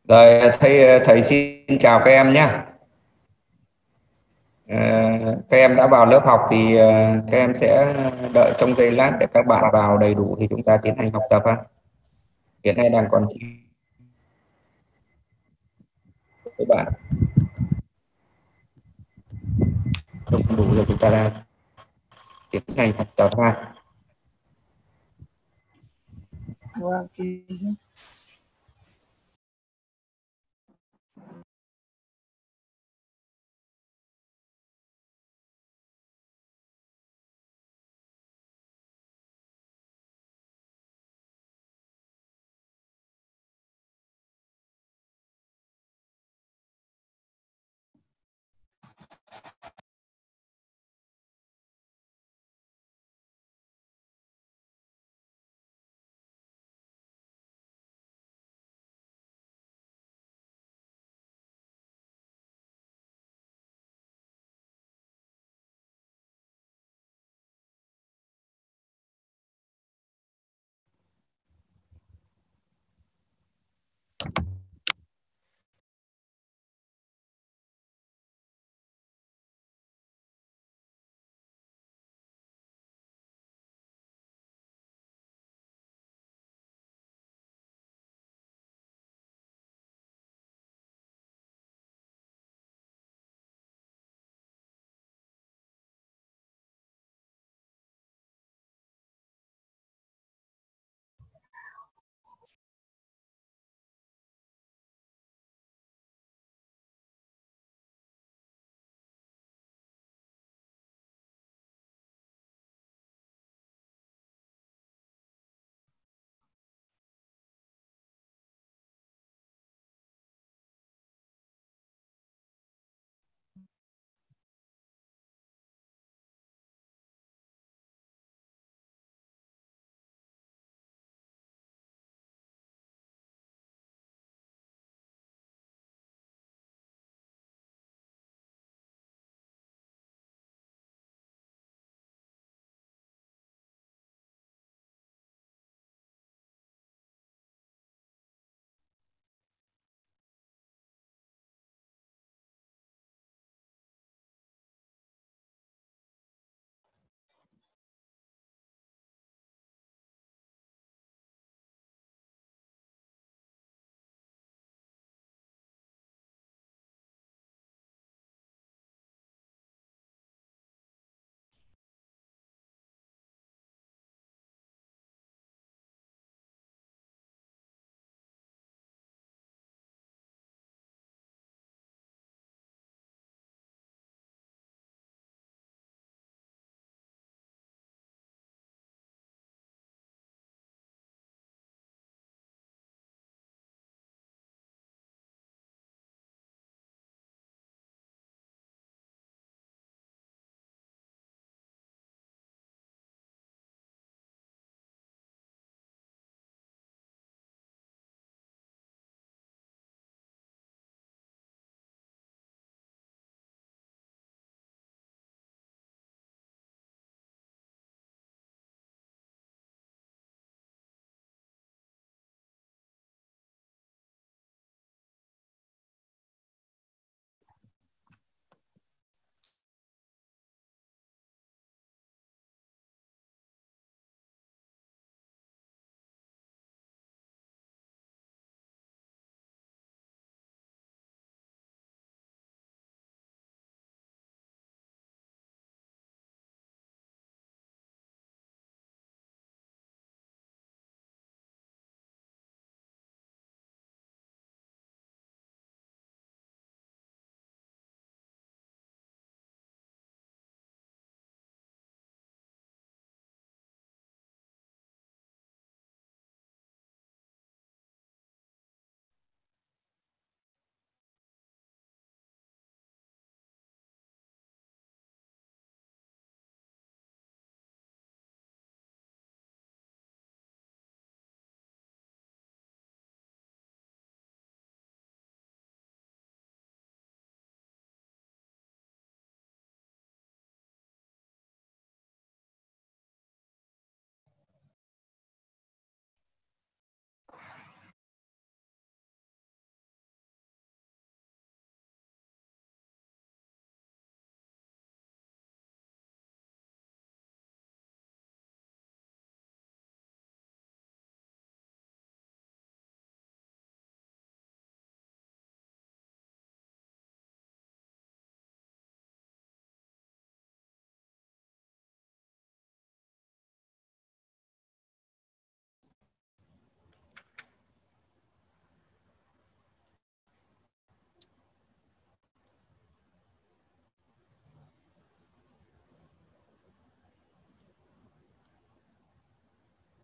Rồi thầy xin chào các em nhé. Ờ, các em đã vào lớp học thì các em sẽ đợi trong giây lát để các bạn vào đầy đủ thì chúng ta tiến hành học tập ha. Hiện nay đang còn các bạn không đủ rồi chúng ta đang tiến hành học tập ha. Vâng,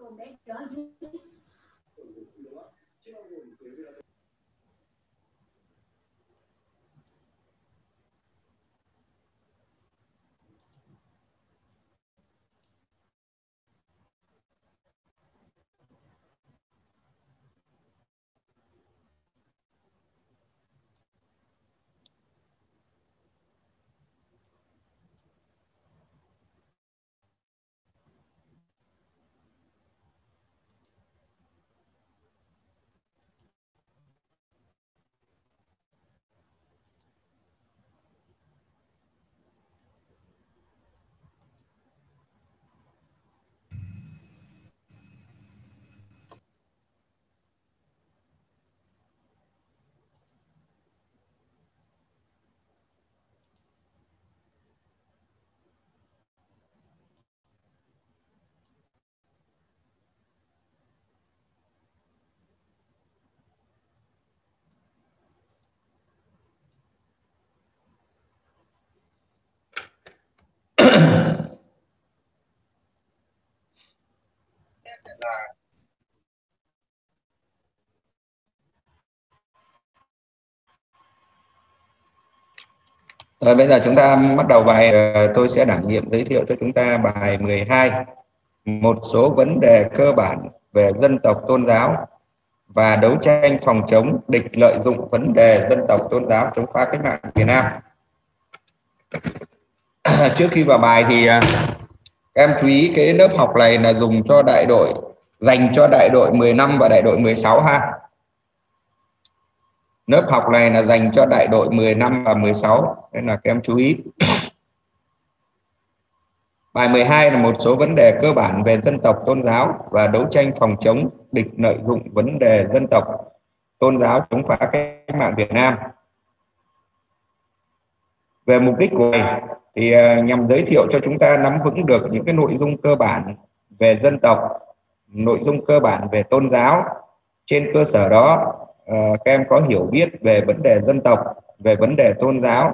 Rồi bây giờ chúng ta bắt đầu bài, tôi sẽ đảm nhiệm giới thiệu cho chúng ta bài 12, một số vấn đề cơ bản về dân tộc tôn giáo và đấu tranh phòng chống địch lợi dụng vấn đề dân tộc tôn giáo chống phá cách mạng Việt Nam. Trước khi vào bài thì em chú ý cái lớp học này là dùng cho đại đội, dành cho đại đội 15 và đại đội 16 ha. Lớp học này là dành cho đại đội 15 và 16 nên là các em chú ý. Bài 12 là một số vấn đề cơ bản về dân tộc tôn giáo và đấu tranh phòng chống địch lợi dụng vấn đề dân tộc tôn giáo chống phá cách mạng Việt Nam. Về mục đích của bài thì nhằm giới thiệu cho chúng ta nắm vững được những cái nội dung cơ bản về dân tộc, nội dung cơ bản về tôn giáo. Trên cơ sở đó các em có hiểu biết về vấn đề dân tộc, về vấn đề tôn giáo,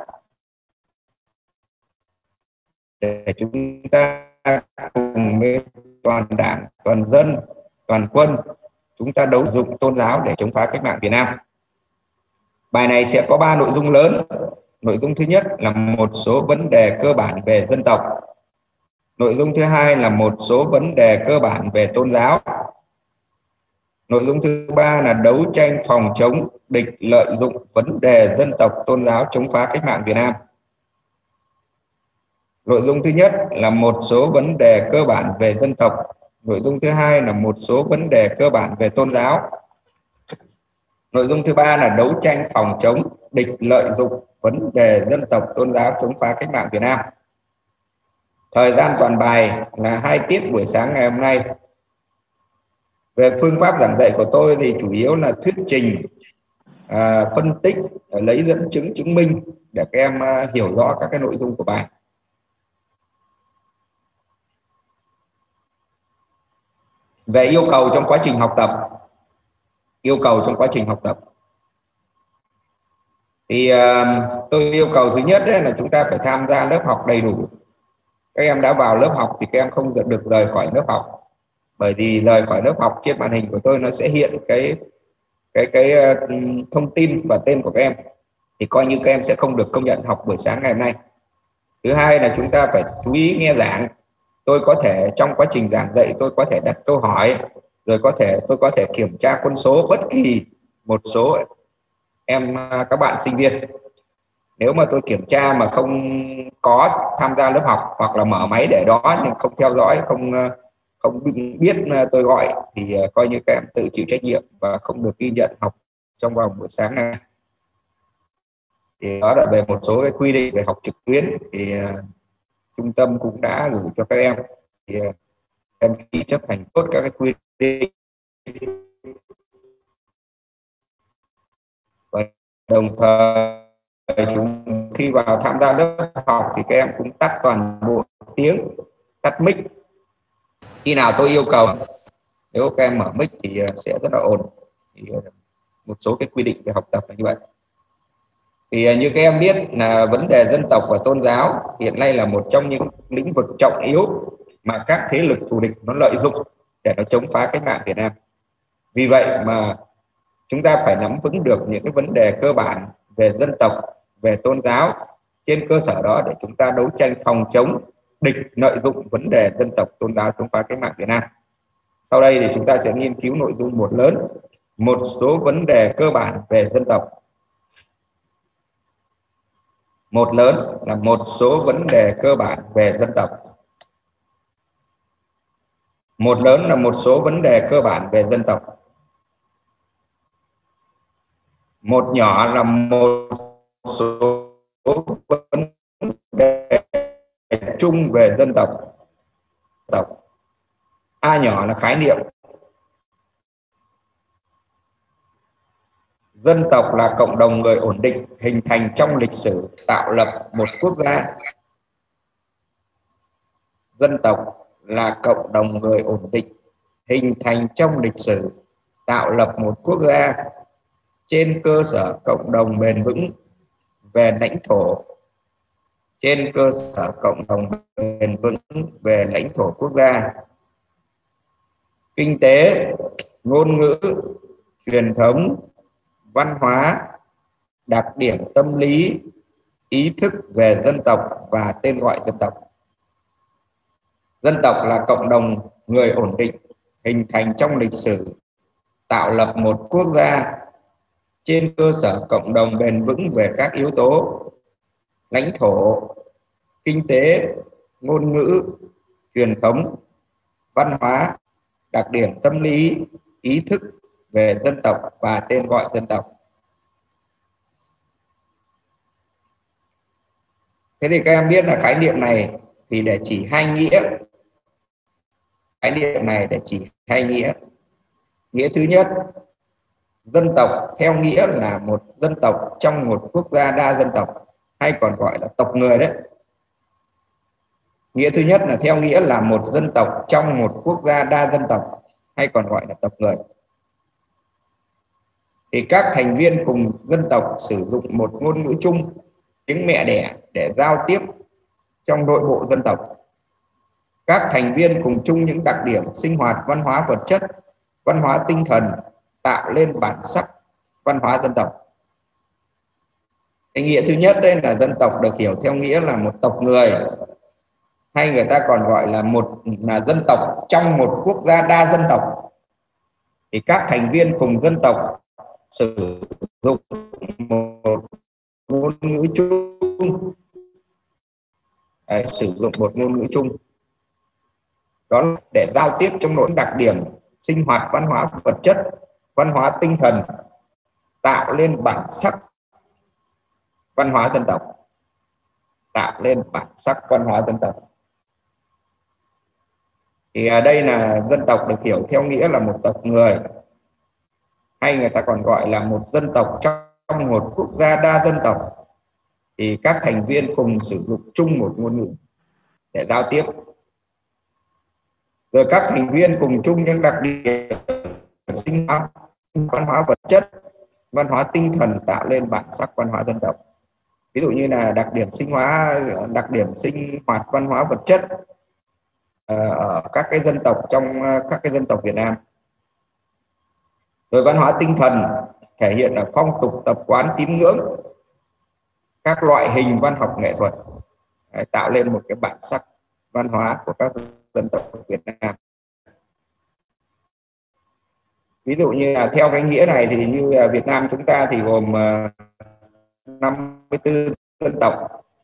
để chúng ta cùng với toàn đảng, toàn dân, toàn quân chúng ta đấu dụng tôn giáo để chống phá cách mạng Việt Nam. Bài này sẽ có 3 nội dung lớn. Nội dung thứ nhất là một số vấn đề cơ bản về dân tộc. Nội dung thứ hai là một số vấn đề cơ bản về tôn giáo. Nội dung thứ ba là đấu tranh phòng chống địch lợi dụng vấn đề dân tộc tôn giáo chống phá cách mạng Việt Nam. Nội dung thứ nhất là một số vấn đề cơ bản về dân tộc. Nội dung thứ hai là một số vấn đề cơ bản về tôn giáo. Nội dung thứ ba là đấu tranh phòng chống địch lợi dụng vấn đề dân tộc tôn giáo chống phá cách mạng Việt Nam. Thời gian toàn bài là 2 tiết buổi sáng ngày hôm nay. Về phương pháp giảng dạy của tôi thì chủ yếu là thuyết trình, phân tích, lấy dẫn chứng, chứng minh để các em hiểu rõ các cái nội dung của bài. Về yêu cầu trong quá trình học tập, thì tôi yêu cầu thứ nhất là chúng ta phải tham gia lớp học đầy đủ. Các em đã vào lớp học thì các em không được rời khỏi lớp học, bởi vì rời khỏi lớp học trên màn hình của tôi nó sẽ hiện cái thông tin và tên của các em, thì coi như các em sẽ không được công nhận học buổi sáng ngày hôm nay. Thứ hai là chúng ta phải chú ý nghe giảng. Tôi có thể trong quá trình giảng dạy tôi có thể đặt câu hỏi, rồi tôi có thể kiểm tra quân số bất kỳ một số em, các bạn sinh viên. Nếu mà tôi kiểm tra mà không có tham gia lớp học hoặc là mở máy để đó nhưng không theo dõi, không biết tôi gọi, thì coi như các em tự chịu trách nhiệm và không được ghi nhận học trong vòng buổi sáng này. Thì đó là về một số cái quy định về học trực tuyến thì trung tâm cũng đã gửi cho các em, thì em khi chấp hành tốt các cái quy định và đồng thời khi vào tham gia lớp học thì các em cũng tắt toàn bộ tiếng, tắt mic. Khi nào tôi yêu cầu, nếu các em mở mic thì sẽ rất là ổn. Thì một số cái quy định về học tập là như vậy. Thì như các em biết là vấn đề dân tộc và tôn giáo hiện nay là một trong những lĩnh vực trọng yếu mà các thế lực thù địch nó lợi dụng để nó chống phá cách mạng Việt Nam. Vì vậy mà chúng ta phải nắm vững được những cái vấn đề cơ bản về dân tộc, về tôn giáo. Trên cơ sở đó để chúng ta đấu tranh phòng chống địch lợi dụng vấn đề dân tộc tôn giáo chống phá cách mạng Việt Nam. Sau đây thì chúng ta sẽ nghiên cứu nội dung một lớn, một số vấn đề cơ bản về dân tộc. Một lớn là một số vấn đề cơ bản về dân tộc. Một lớn là một số vấn đề cơ bản về dân tộc. Một nhỏ là một số vấn đề chung về dân tộc. A nhỏ là khái niệm. Dân tộc là cộng đồng người ổn định hình thành trong lịch sử tạo lập một quốc gia. Dân tộc là cộng đồng người ổn định hình thành trong lịch sử tạo lập một quốc gia trên cơ sở cộng đồng bền vững về lãnh thổ. Trên cơ sở cộng đồng bền vững về lãnh thổ quốc gia. Kinh tế, ngôn ngữ, truyền thống, văn hóa, đặc điểm tâm lý, ý thức về dân tộc và tên gọi dân tộc. Dân tộc là cộng đồng người ổn định hình thành trong lịch sử tạo lập một quốc gia trên cơ sở cộng đồng bền vững về các yếu tố lãnh thổ, kinh tế, ngôn ngữ, truyền thống, văn hóa, đặc điểm tâm lý, ý thức về dân tộc và tên gọi dân tộc. Thế thì các em biết là khái niệm này thì để chỉ hai nghĩa. Khái niệm này để chỉ hai nghĩa. Nghĩa thứ nhất, dân tộc theo nghĩa là một dân tộc trong một quốc gia đa dân tộc, hay còn gọi là tộc người đấy. Nghĩa thứ nhất là theo nghĩa là một dân tộc trong một quốc gia đa dân tộc, hay còn gọi là tộc người. Thì các thành viên cùng dân tộc sử dụng một ngôn ngữ chung, tiếng mẹ đẻ để giao tiếp trong nội bộ dân tộc. Các thành viên cùng chung những đặc điểm sinh hoạt văn hóa vật chất, văn hóa tinh thần tạo lên bản sắc văn hóa dân tộc. Cái nghĩa thứ nhất đây là dân tộc được hiểu theo nghĩa là một tộc người, hay người ta còn gọi là dân tộc trong một quốc gia đa dân tộc. Thì các thành viên cùng dân tộc sử dụng một ngôn ngữ chung. Sử dụng một ngôn ngữ chung đó là để giao tiếp trong nội đặc điểm sinh hoạt văn hóa vật chất, văn hóa tinh thần tạo lên bản sắc văn hóa dân tộc. Tạo lên bản sắc văn hóa dân tộc. Thì ở đây là dân tộc được hiểu theo nghĩa là một tộc người, hay người ta còn gọi là một dân tộc trong một quốc gia đa dân tộc. Thì các thành viên cùng sử dụng chung một ngôn ngữ để giao tiếp. Rồi các thành viên cùng chung những đặc điểm sinh hoạt văn hóa vật chất, văn hóa tinh thần tạo lên bản sắc văn hóa dân tộc. Ví dụ như là đặc điểm sinh hoạt văn hóa vật chất ở các cái dân tộc trong các cái dân tộc Việt Nam. Rồi văn hóa tinh thần thể hiện là phong tục tập quán tín ngưỡng, các loại hình văn học nghệ thuật, tạo lên một cái bản sắc văn hóa của các dân tộc Việt Nam. Ví dụ như là theo cái nghĩa này thì như Việt Nam chúng ta thì gồm 54 dân tộc,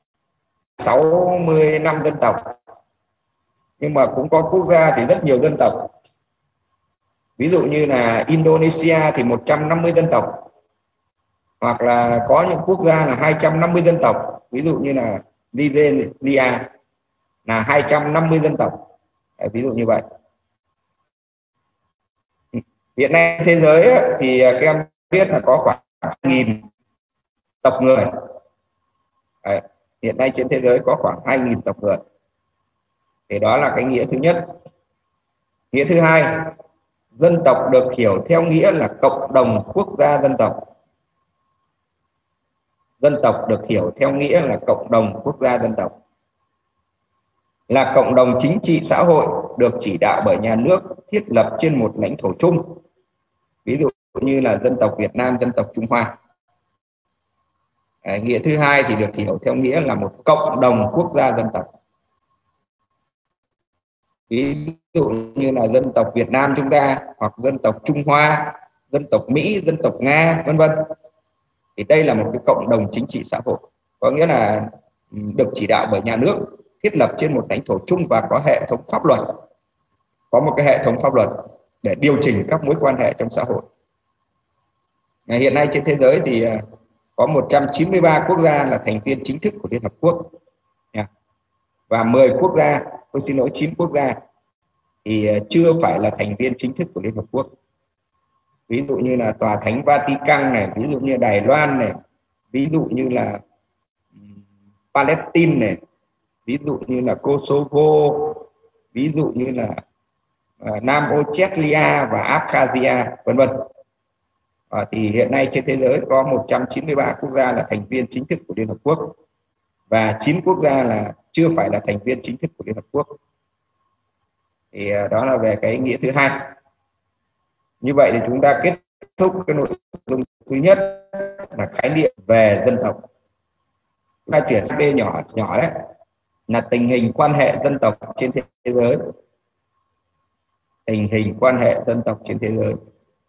65 dân tộc, nhưng mà cũng có quốc gia thì rất nhiều dân tộc. Ví dụ như là Indonesia thì 150 dân tộc, hoặc là có những quốc gia là 250 dân tộc, ví dụ như là Nigeria là 250 dân tộc. Ví dụ như vậy. Hiện nay thế giới thì các em biết là có khoảng 2.000 tộc người. Hiện nay trên thế giới có khoảng 2.000 tộc người. Thì đó là cái nghĩa thứ nhất. Nghĩa thứ hai, dân tộc được hiểu theo nghĩa là cộng đồng quốc gia dân tộc. Dân tộc được hiểu theo nghĩa là cộng đồng quốc gia dân tộc. là cộng đồng chính trị xã hội được chỉ đạo bởi nhà nước thiết lập trên một lãnh thổ chung, ví dụ như là dân tộc Việt Nam, dân tộc Trung Hoa. Nghĩa thứ hai thì được hiểu theo nghĩa là một cộng đồng quốc gia dân tộc, ví dụ như là dân tộc Việt Nam chúng ta, hoặc dân tộc Trung Hoa, dân tộc Mỹ, dân tộc Nga, vân vân. Thì đây là một cái cộng đồng chính trị xã hội, có nghĩa là được chỉ đạo bởi nhà nước, thiết lập trên một lãnh thổ chung và có hệ thống pháp luật, có một cái hệ thống pháp luật để điều chỉnh các mối quan hệ trong xã hội. Hiện nay trên thế giới thì có 193 quốc gia là thành viên chính thức của Liên Hợp Quốc, và 10 quốc gia, tôi xin lỗi 9 quốc gia thì chưa phải là thành viên chính thức của Liên Hợp Quốc. Ví dụ như là Tòa Thánh Vatican này, ví dụ như Đài Loan này, ví dụ như là Palestine này, ví dụ như là Kosovo, ví dụ như là Nam Osetia và Abkhazia, vân vân. Thì hiện nay trên thế giới có 193 quốc gia là thành viên chính thức của Liên Hợp Quốc và 9 quốc gia là chưa phải là thành viên chính thức của Liên Hợp Quốc. Thì đó là về cái nghĩa thứ hai. Như vậy thì chúng ta kết thúc cái nội dung thứ nhất là khái niệm về dân tộc. Chúng ta chuyển sang B nhỏ đấy, là tình hình quan hệ dân tộc trên thế giới. Tình hình quan hệ dân tộc trên thế giới.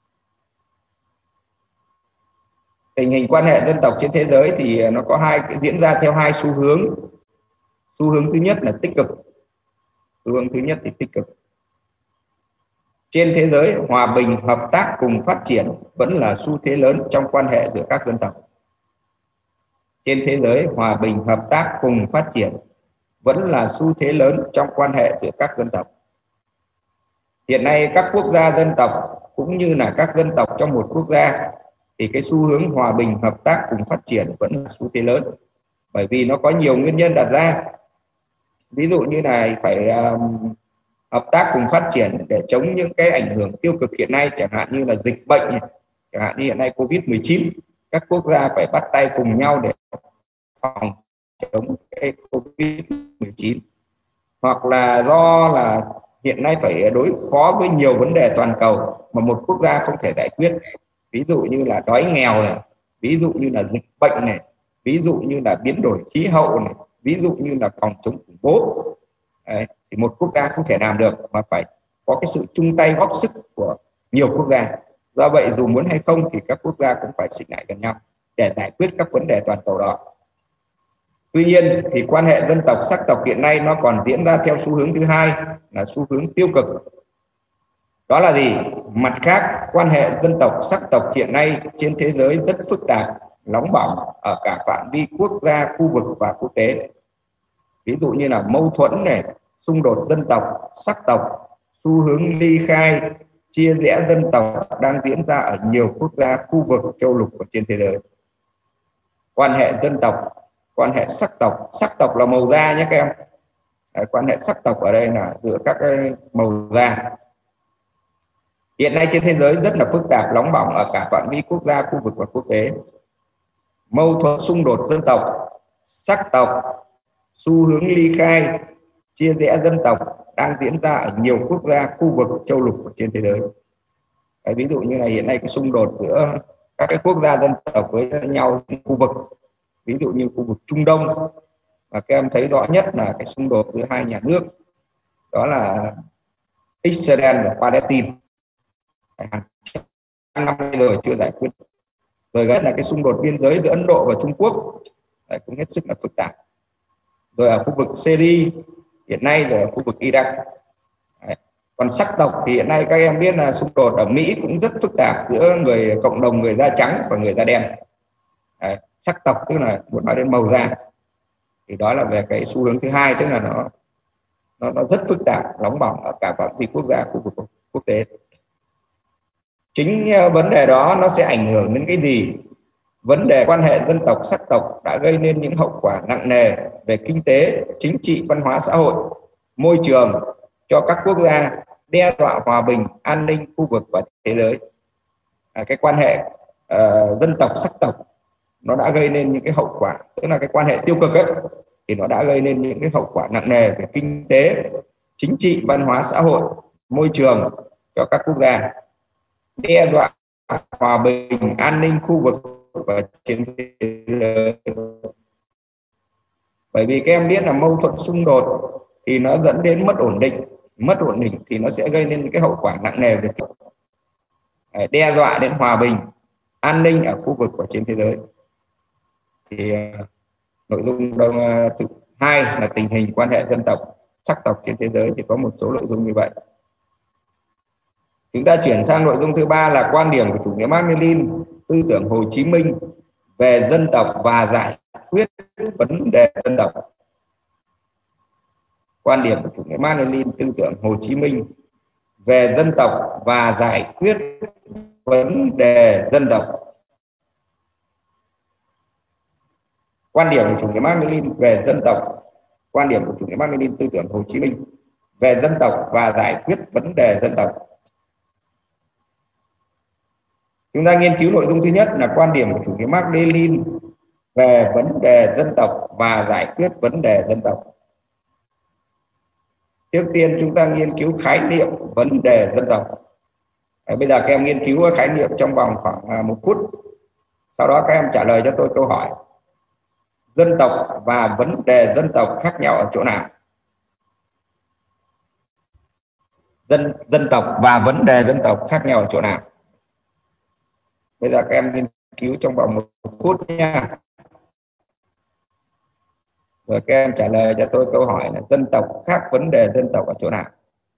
Tình hình quan hệ dân tộc trên thế giới thì nó có diễn ra theo hai xu hướng. Xu hướng thứ nhất là tích cực. Xu hướng thứ nhất thì tích cực. Trên thế giới, hòa bình, hợp tác cùng phát triển vẫn là xu thế lớn trong quan hệ giữa các dân tộc. Trên thế giới, hòa bình, hợp tác cùng phát triển vẫn là xu thế lớn trong quan hệ giữa các dân tộc. Hiện nay các quốc gia dân tộc cũng như là các dân tộc trong một quốc gia thì cái xu hướng hòa bình, hợp tác cùng phát triển vẫn là xu thế lớn, bởi vì nó có nhiều nguyên nhân đặt ra. Ví dụ như là phải hợp tác cùng phát triển để chống những cái ảnh hưởng tiêu cực hiện nay, chẳng hạn như là dịch bệnh, chẳng hạn như hiện nay Covid-19, các quốc gia phải bắt tay cùng nhau để phòng chống cái Covid-19. Hoặc là do là hiện nay phải đối phó với nhiều vấn đề toàn cầu mà một quốc gia không thể giải quyết, ví dụ như là đói nghèo này, ví dụ như là dịch bệnh này, ví dụ như là biến đổi khí hậu này, ví dụ như là phòng chống khủng bố. Đấy, thì một quốc gia không thể làm được mà phải có cái sự chung tay góp sức của nhiều quốc gia. Do vậy dù muốn hay không thì các quốc gia cũng phải xích lại gần nhau để giải quyết các vấn đề toàn cầu đó. Tuy nhiên thì quan hệ dân tộc sắc tộc hiện nay nó còn diễn ra theo xu hướng thứ hai là xu hướng tiêu cực. Đó là gì? Mặt khác, quan hệ dân tộc sắc tộc hiện nay trên thế giới rất phức tạp, nóng bỏng ở cả phạm vi quốc gia, khu vực và quốc tế. Ví dụ như là mâu thuẫn này, xung đột dân tộc, sắc tộc, xu hướng ly khai, chia rẽ dân tộc đang diễn ra ở nhiều quốc gia, khu vực, châu lục và trên thế giới. Quan hệ dân tộc, quan hệ sắc tộc là màu da nhé các em. Quan hệ sắc tộc ở đây là giữa các cái màu da. Hiện nay trên thế giới rất là phức tạp, nóng bỏng ở cả phạm vi quốc gia, khu vực và quốc tế. Mâu thuẫn xung đột dân tộc, sắc tộc, xu hướng ly khai, chia rẽ dân tộc đang diễn ra ở nhiều quốc gia, khu vực, châu lục và trên thế giới. Ví dụ như là hiện nay cái xung đột giữa các cái quốc gia dân tộc với nhau trong khu vực, ví dụ như khu vực Trung Đông, và các em thấy rõ nhất là cái xung đột giữa hai nhà nước, đó là Israel và Palestine. Hàng trăm năm rồi chưa giải quyết. Rồi là cái xung đột biên giới giữa Ấn Độ và Trung Quốc cũng hết sức là phức tạp. Rồi ở khu vực Syria hiện nay, rồi ở khu vực Iraq. Còn sắc tộc thì hiện nay các em biết là xung đột ở Mỹ cũng rất phức tạp giữa cộng đồng người da trắng và người da đen. Sắc tộc tức là muốn nói đến màu da. Thì đó là về cái xu hướng thứ hai, tức là nó rất phức tạp, nóng bỏng ở cả phạm vi quốc gia, khu vực quốc tế. Chính vấn đề đó nó sẽ ảnh hưởng đến cái gì? Vấn đề quan hệ dân tộc sắc tộc đã gây nên những hậu quả nặng nề về kinh tế, chính trị, văn hóa xã hội, môi trường cho các quốc gia, đe dọa hòa bình, an ninh khu vực và thế giới. Cái quan hệ dân tộc sắc tộc nó đã gây nên những cái hậu quả, tức là cái quan hệ tiêu cực ấy, thì nó đã gây nên những cái hậu quả nặng nề về kinh tế, chính trị, văn hóa, xã hội, môi trường cho các quốc gia, đe dọa hòa bình, an ninh khu vực và trên thế giới. Bởi vì các em biết là mâu thuẫn xung đột thì nó dẫn đến mất ổn định thì nó sẽ gây nên cái hậu quả nặng nề về đe dọa đến hòa bình, an ninh ở khu vực và trên thế giới. Thì nội dung thứ hai là tình hình quan hệ dân tộc, sắc tộc trên thế giới thì có một số nội dung như vậy. Chúng ta chuyển sang nội dung thứ ba là quan điểm của chủ nghĩa Mác Lênin, tư tưởng Hồ Chí Minh về dân tộc và giải quyết vấn đề dân tộc. Quan điểm của chủ nghĩa Mác Lênin, tư tưởng Hồ Chí Minh về dân tộc và giải quyết vấn đề dân tộc. Quan điểm của chủ nghĩa Mác Lênin về dân tộc, quan điểm của chủ nghĩa Mác Lênin, tư tưởng Hồ Chí Minh về dân tộc và giải quyết vấn đề dân tộc. Chúng ta nghiên cứu nội dung thứ nhất là quan điểm của chủ nghĩa Mác Lênin về vấn đề dân tộc và giải quyết vấn đề dân tộc. Trước tiên chúng ta nghiên cứu khái niệm vấn đề dân tộc. Bây giờ các em nghiên cứu khái niệm trong vòng khoảng 1 phút. Sau đó các em trả lời cho tôi câu hỏi: dân tộc và vấn đề dân tộc khác nhau ở chỗ nào? Dân tộc và vấn đề dân tộc khác nhau ở chỗ nào? Bây giờ các em nghiên cứu trong vòng 1 phút nha. Rồi các em trả lời cho tôi câu hỏi là dân tộc khác vấn đề dân tộc ở chỗ nào?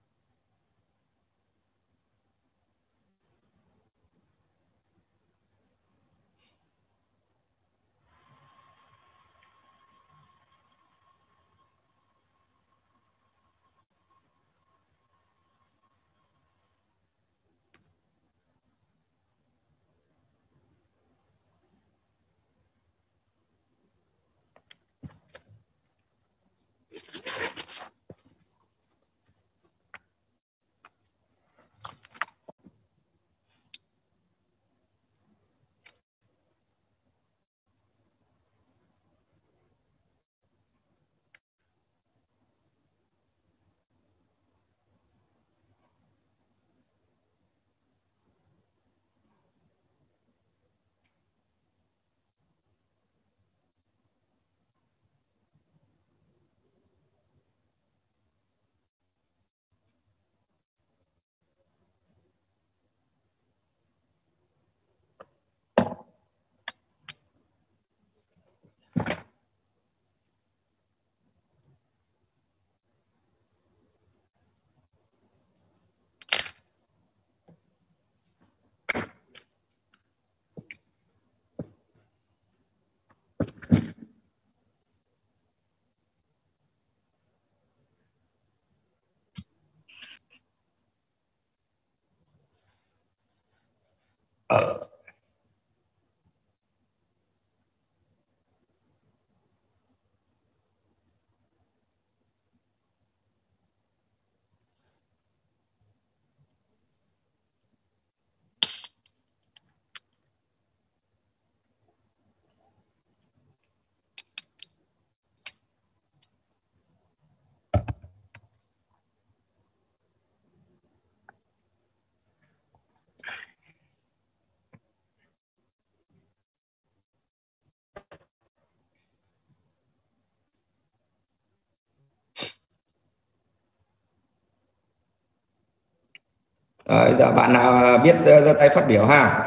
Rồi, giờ bạn nào biết giơ tay phát biểu ha.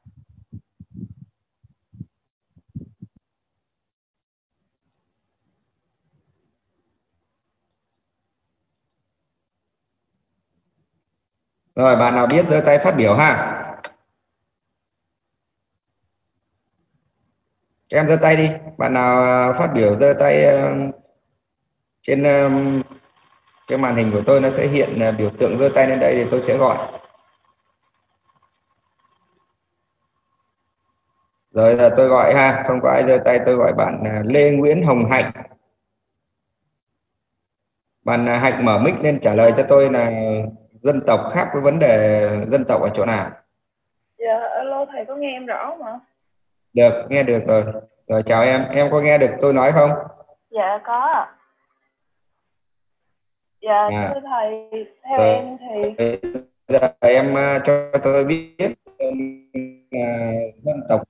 Rồi, bạn nào biết giơ tay phát biểu ha. Các em giơ tay đi. Bạn nào phát biểu giơ tay trên cái màn hình của tôi nó sẽ hiện biểu tượng giơ tay lên đây thì tôi sẽ gọi. Rồi là tôi gọi ha, không có ai giơ tay tôi gọi bạn Lê Nguyễn Hồng Hạnh. Bạn Hạnh mở mic lên trả lời cho tôi là dân tộc khác với vấn đề dân tộc ở chỗ nào? Dạ, alo thầy có nghe em rõ không ạ? Được, nghe được rồi. Rồi chào em có nghe được tôi nói không? Dạ có ạ. Dạ thưa thầy, theo em thì giờ em cho tôi biết dân tộc.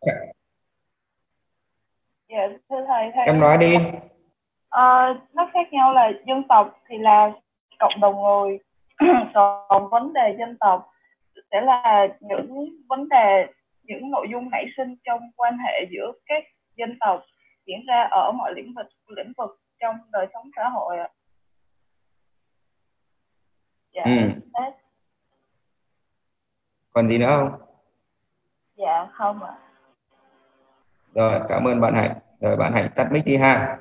dạ thưa thầy, theo Em nói đi. nó khác nhau là dân tộc thì là cộng đồng người, còn vấn đề dân tộc sẽ là những vấn đề, những nội dung nảy sinh trong quan hệ giữa các dân tộc diễn ra ở mọi lĩnh vực trong đời sống xã hội ạ. Dạ. Còn gì nữa không? Dạ không ạ. Rồi, cảm ơn bạn Hạnh. Rồi bạn Hạnh tắt mic đi ha.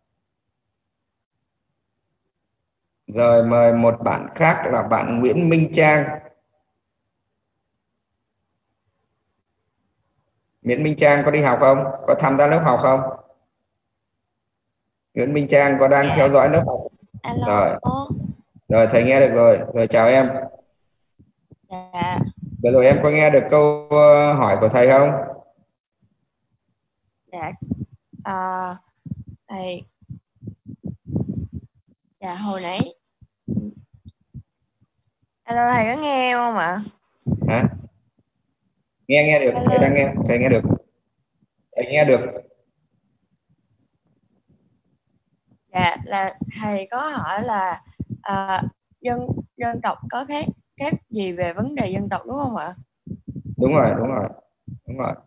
Rồi mời một bạn khác là bạn Nguyễn Minh Trang. Nguyễn Minh Trang có đi học không? Có tham gia lớp học không? Nguyễn Minh Trang có đang theo dõi lớp học? Alo. Rồi. Rồi thầy nghe được rồi. Rồi chào em. Dạ. Vừa rồi em có nghe được câu hỏi của thầy không? Dạ. Thầy. Dạ hồi nãy. Alo thầy có nghe em không ạ? Hả? Nghe được. Thầy đang nghe. Thầy nghe được. Thầy nghe được. Dạ là thầy có hỏi là dân tộc có khác gì về vấn đề dân tộc đúng không ạ? Đúng rồi, đúng rồi. Đúng rồi.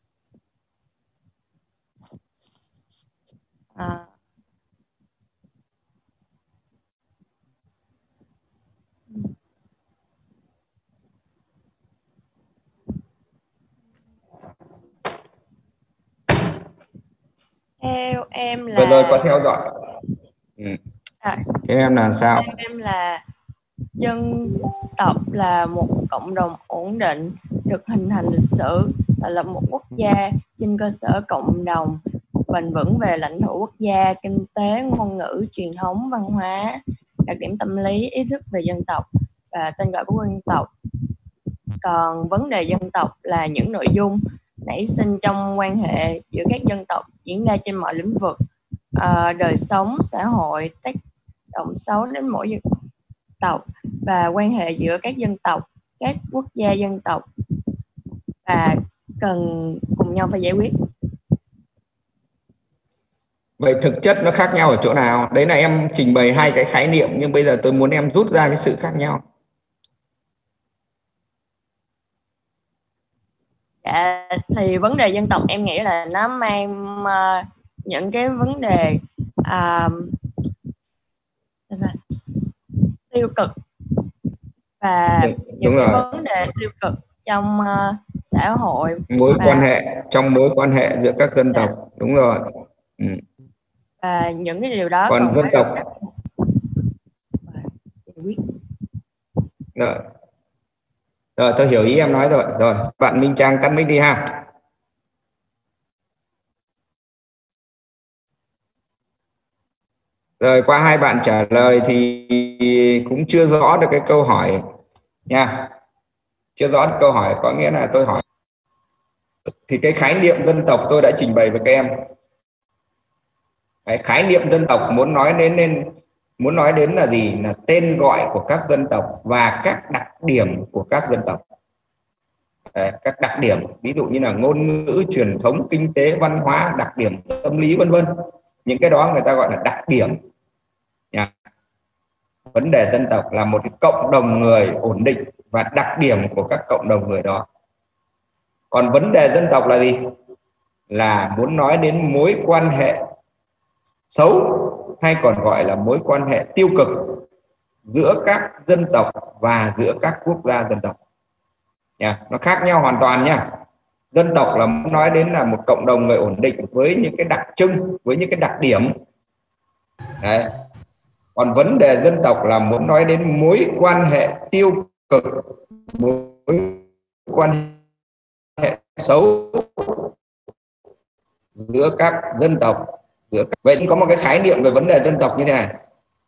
Theo em là vừa rồi có theo dõi. Theo em là sao? Theo em là dân tộc là một cộng đồng ổn định, được hình thành lịch sử và là một quốc gia trên cơ sở cộng đồng bền vững về lãnh thổ quốc gia, kinh tế, ngôn ngữ, truyền thống, văn hóa, đặc điểm tâm lý, ý thức về dân tộc và tên gọi của dân tộc. Còn vấn đề dân tộc là những nội dung nảy sinh trong quan hệ giữa các dân tộc diễn ra trên mọi lĩnh vực đời sống, xã hội, tác động xấu đến mỗi dân tộc và quan hệ giữa các dân tộc, các quốc gia dân tộc và cần cùng nhau phải giải quyết. Vậy thực chất nó khác nhau ở chỗ nào? Đấy là em trình bày hai cái khái niệm nhưng bây giờ tôi muốn em rút ra cái sự khác nhau. Dạ, thì vấn đề dân tộc em nghĩ là nó mang những cái vấn đề tiêu cực và những cái vấn đề tiêu cực trong xã hội, trong mối quan hệ giữa các dân tộc. Đúng rồi. Và những cái điều đó còn dân tộc rồi tôi hiểu ý em nói rồi. Rồi bạn Minh Trang tắt mic đi ha. Rồi qua hai bạn trả lời thì cũng chưa rõ được cái câu hỏi nha. Chưa rõ được câu hỏi, có nghĩa là tôi hỏi thì cái khái niệm dân tộc tôi đã trình bày với các em. Cái khái niệm dân tộc muốn nói đến là gì? Là tên gọi của các dân tộc và các đặc điểm của các dân tộc. Đấy, các đặc điểm ví dụ như là ngôn ngữ, truyền thống, kinh tế, văn hóa, đặc điểm tâm lý vân vân. Những cái đó người ta gọi là đặc điểm. Vấn đề dân tộc là một cái cộng đồng người ổn định và đặc điểm của các cộng đồng người đó. Còn vấn đề dân tộc là gì? Là muốn nói đến mối quan hệ xấu hay còn gọi là mối quan hệ tiêu cực giữa các dân tộc và giữa các quốc gia dân tộc. Nó khác nhau hoàn toàn nha. Dân tộc là muốn nói đến là một cộng đồng người ổn định với những cái đặc trưng, với những cái đặc điểm. Đấy. Còn vấn đề dân tộc là muốn nói đến mối quan hệ tiêu cực, mối quan hệ xấu giữa các dân tộc. Vậy có một cái khái niệm về vấn đề dân tộc như thế này.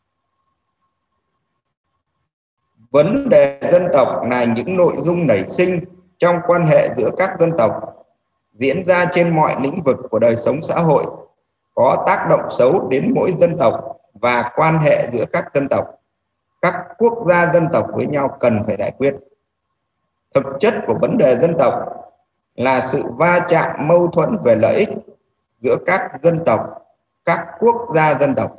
Vấn đề dân tộc là những nội dung nảy sinh trong quan hệ giữa các dân tộc diễn ra trên mọi lĩnh vực của đời sống xã hội có tác động xấu đến mỗi dân tộc và quan hệ giữa các dân tộc, các quốc gia dân tộc với nhau cần phải giải quyết. Thực chất của vấn đề dân tộc là sự va chạm mâu thuẫn về lợi ích giữa các dân tộc, các quốc gia dân tộc.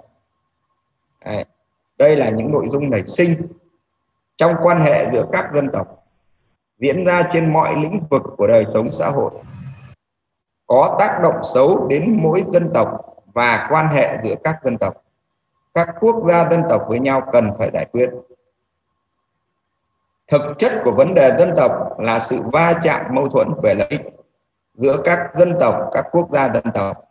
Đây là những nội dung nảy sinh trong quan hệ giữa các dân tộc, diễn ra trên mọi lĩnh vực của đời sống xã hội, có tác động xấu đến mỗi dân tộc và quan hệ giữa các dân tộc, các quốc gia dân tộc với nhau cần phải giải quyết. Thực chất của vấn đề dân tộc là sự va chạm mâu thuẫn về lợi ích giữa các dân tộc, các quốc gia dân tộc.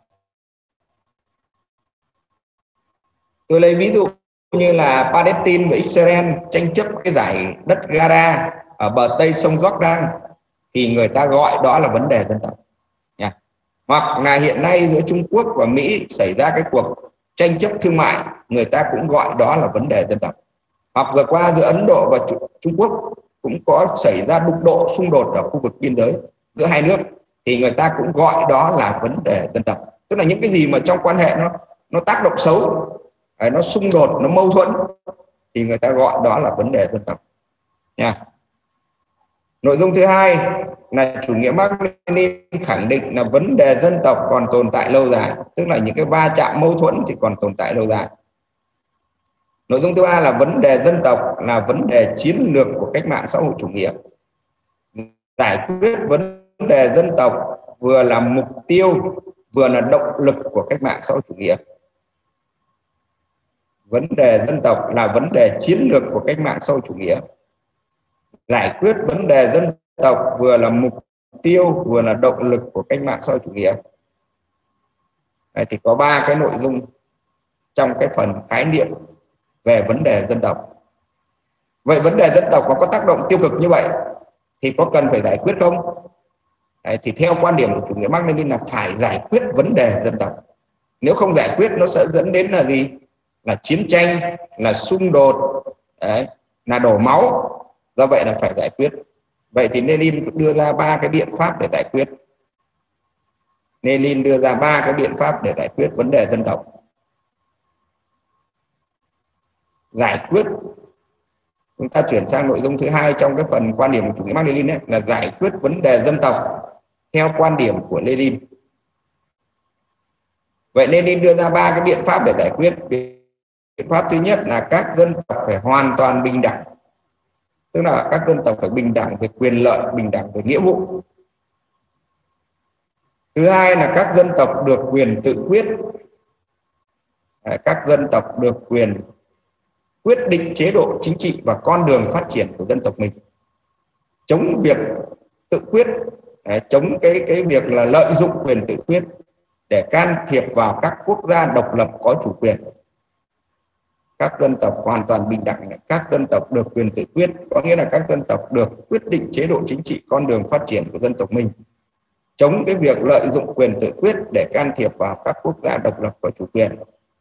Tôi lấy ví dụ như là Palestine và Israel tranh chấp cái giải đất Gaza ở bờ tây sông Jordan, thì người ta gọi đó là vấn đề dân tộc. Hoặc là hiện nay giữa Trung Quốc và Mỹ xảy ra cái cuộc tranh chấp thương mại, người ta cũng gọi đó là vấn đề dân tộc. Hoặc vừa qua giữa Ấn Độ và Trung Quốc cũng có xảy ra đụng độ, xung đột ở khu vực biên giới giữa hai nước, thì người ta cũng gọi đó là vấn đề dân tộc. Tức là những cái gì mà trong quan hệ nó tác động xấu, nó xung đột, nó mâu thuẫn, thì người ta gọi đó là vấn đề dân tộc nha. Nội dung thứ hai là chủ nghĩa Mác Lênin khẳng định là vấn đề dân tộc còn tồn tại lâu dài, tức là những cái va chạm mâu thuẫn thì còn tồn tại lâu dài. Nội dung thứ ba là vấn đề dân tộc là vấn đề chiến lược của cách mạng xã hội chủ nghĩa. Giải quyết vấn đề dân tộc vừa là mục tiêu vừa là động lực của cách mạng xã hội chủ nghĩa. Vấn đề dân tộc là vấn đề chiến lược của cách mạng xã hội chủ nghĩa. Giải quyết vấn đề dân tộc vừa là mục tiêu vừa là động lực của cách mạng xã hội chủ nghĩa. Đấy, thì có 3 cái nội dung trong cái phần khái niệm về vấn đề dân tộc. Vậy vấn đề dân tộc nó có tác động tiêu cực như vậy thì có cần phải giải quyết không? Đấy, thì theo quan điểm của chủ nghĩa Mác Lênin là phải giải quyết vấn đề dân tộc. Nếu không giải quyết nó sẽ dẫn đến là gì? Là chiến tranh, là xung đột, đấy, là đổ máu. Do vậy là phải giải quyết. Vậy thì Lenin đưa ra 3 cái biện pháp để giải quyết. Lenin đưa ra 3 cái biện pháp để giải quyết vấn đề dân tộc. Giải quyết, chúng ta chuyển sang nội dung thứ hai trong cái phần quan điểm của chủ nghĩa Mác Lênin là giải quyết vấn đề dân tộc theo quan điểm của Lenin. Vậy Lenin đưa ra 3 cái biện pháp để giải quyết. Biện pháp thứ nhất là các dân tộc phải hoàn toàn bình đẳng, tức là các dân tộc phải bình đẳng về quyền lợi, bình đẳng về nghĩa vụ. Thứ hai là các dân tộc được quyền tự quyết. Các dân tộc được quyền quyết định chế độ chính trị và con đường phát triển của dân tộc mình. Chống việc tự quyết, chống cái việc là lợi dụng quyền tự quyết để can thiệp vào các quốc gia độc lập có chủ quyền. Các dân tộc hoàn toàn bình đẳng, các dân tộc được quyền tự quyết, có nghĩa là các dân tộc được quyết định chế độ chính trị, con đường phát triển của dân tộc mình. Chống cái việc lợi dụng quyền tự quyết để can thiệp vào các quốc gia độc lập có chủ quyền.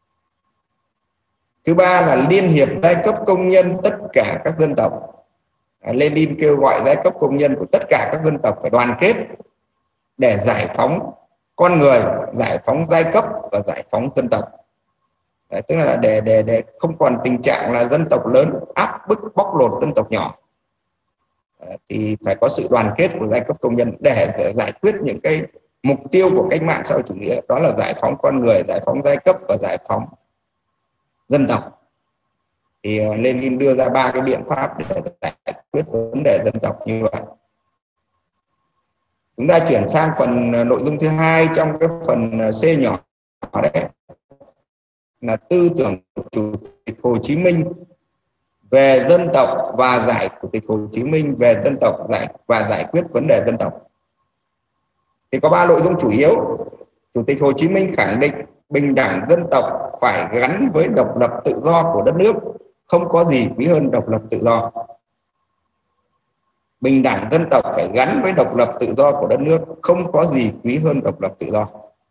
Thứ ba là liên hiệp giai cấp công nhân tất cả các dân tộc. Lenin kêu gọi giai cấp công nhân của tất cả các dân tộc phải đoàn kết để giải phóng con người, giải phóng giai cấp và giải phóng dân tộc. Đấy, tức là để không còn tình trạng là dân tộc lớn áp bức bóc lột dân tộc nhỏ. Thì phải có sự đoàn kết của giai cấp công nhân để giải quyết những cái mục tiêu của cách mạng xã hội chủ nghĩa, đó là giải phóng con người, giải phóng giai cấp và giải phóng dân tộc. Thì Lenin đưa ra 3 cái biện pháp để giải quyết vấn đề dân tộc như vậy. Chúng ta chuyển sang phần nội dung thứ hai trong cái phần C nhỏ đấy, là tư tưởng của Chủ tịch Hồ Chí Minh về dân tộc và Chủ tịch Hồ Chí Minh về dân tộc và giải quyết vấn đề dân tộc. Thì có 3 nội dung chủ yếu. Chủ tịch Hồ Chí Minh khẳng định bình đẳng dân tộc phải gắn với độc lập tự do của đất nước, không có gì quý hơn độc lập tự do. Bình đẳng dân tộc phải gắn với độc lập tự do của đất nước, không có gì quý hơn độc lập tự do.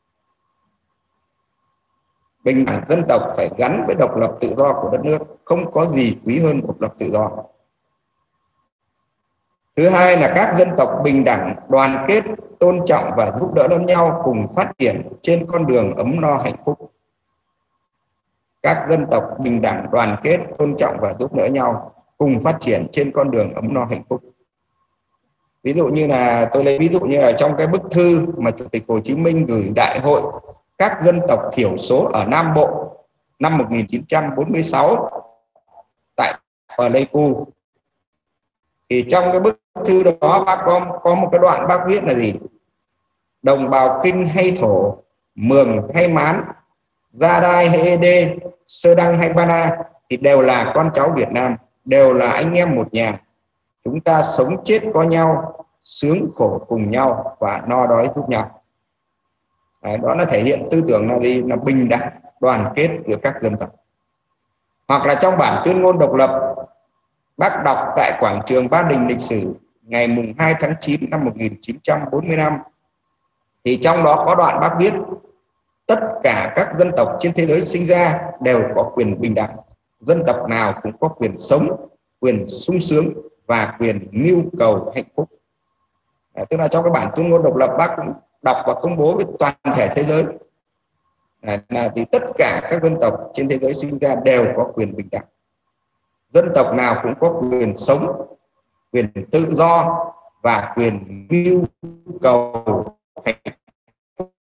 Bình đẳng dân tộc phải gắn với độc lập tự do của đất nước, không có gì quý hơn độc lập tự do. Thứ hai là các dân tộc bình đẳng, đoàn kết tôn trọng và giúp đỡ lẫn nhau cùng phát triển trên con đường ấm no hạnh phúc. Các dân tộc bình đẳng, đoàn kết, tôn trọng và giúp đỡ nhau cùng phát triển trên con đường ấm no hạnh phúc. Ví dụ như là tôi lấy ví dụ như là trong cái bức thư mà Chủ tịch Hồ Chí Minh gửi Đại hội các dân tộc thiểu số ở Nam Bộ năm 1946 tại Pleiku. Thì trong cái bức thư đó bác có một cái đoạn bác viết là gì? Đồng bào Kinh hay Thổ, Mường hay Mán, Gia Đai hay Ede, Sơ Đăng hay Ba Na thì đều là con cháu Việt Nam, đều là anh em một nhà. Chúng ta sống chết có nhau, sướng khổ cùng nhau và no đói giúp nhau. Đấy, đó là thể hiện tư tưởng là gì? Là bình đẳng, đoàn kết giữa các dân tộc. Hoặc là trong bản tuyên ngôn độc lập bác đọc tại quảng trường Ba Đình lịch sử ngày mùng 2 tháng 9 năm 1945, thì trong đó có đoạn bác viết: tất cả các dân tộc trên thế giới sinh ra đều có quyền bình đẳng, dân tộc nào cũng có quyền sống, quyền sung sướng và quyền mưu cầu hạnh phúc. Tức là trong cái bản tuyên ngôn độc lập bác cũng đọc và công bố với toàn thể thế giới là thì tất cả các dân tộc trên thế giới sinh ra đều có quyền bình đẳng, dân tộc nào cũng có quyền sống, quyền tự do và quyền mưu cầu hạnh phúc.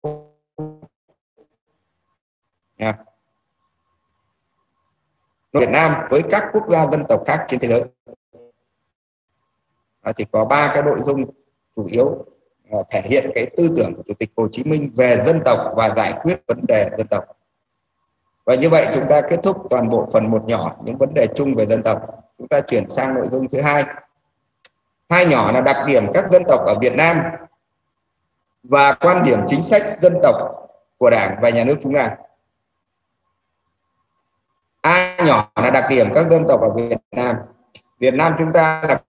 Việt Nam với các quốc gia dân tộc khác trên thế giới thì có 3 cái nội dung chủ yếu thể hiện cái tư tưởng của Chủ tịch Hồ Chí Minh về dân tộc và giải quyết vấn đề dân tộc. Và như vậy chúng ta kết thúc toàn bộ phần 1 nhỏ những vấn đề chung về dân tộc. Chúng ta chuyển sang nội dung thứ 2. 2 nhỏ là đặc điểm các dân tộc ở Việt Nam và quan điểm chính sách dân tộc của Đảng và Nhà nước chúng ta. A nhỏ là đặc điểm các dân tộc ở Việt Nam. Việt Nam chúng ta là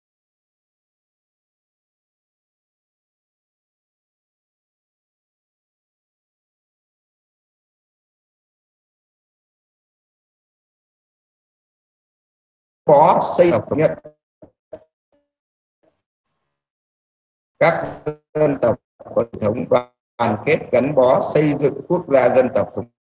có xây dựng thống nhất. Các dân tộc có truyền thống đoàn kết gắn bó xây dựng quốc gia dân tộc thống nhất.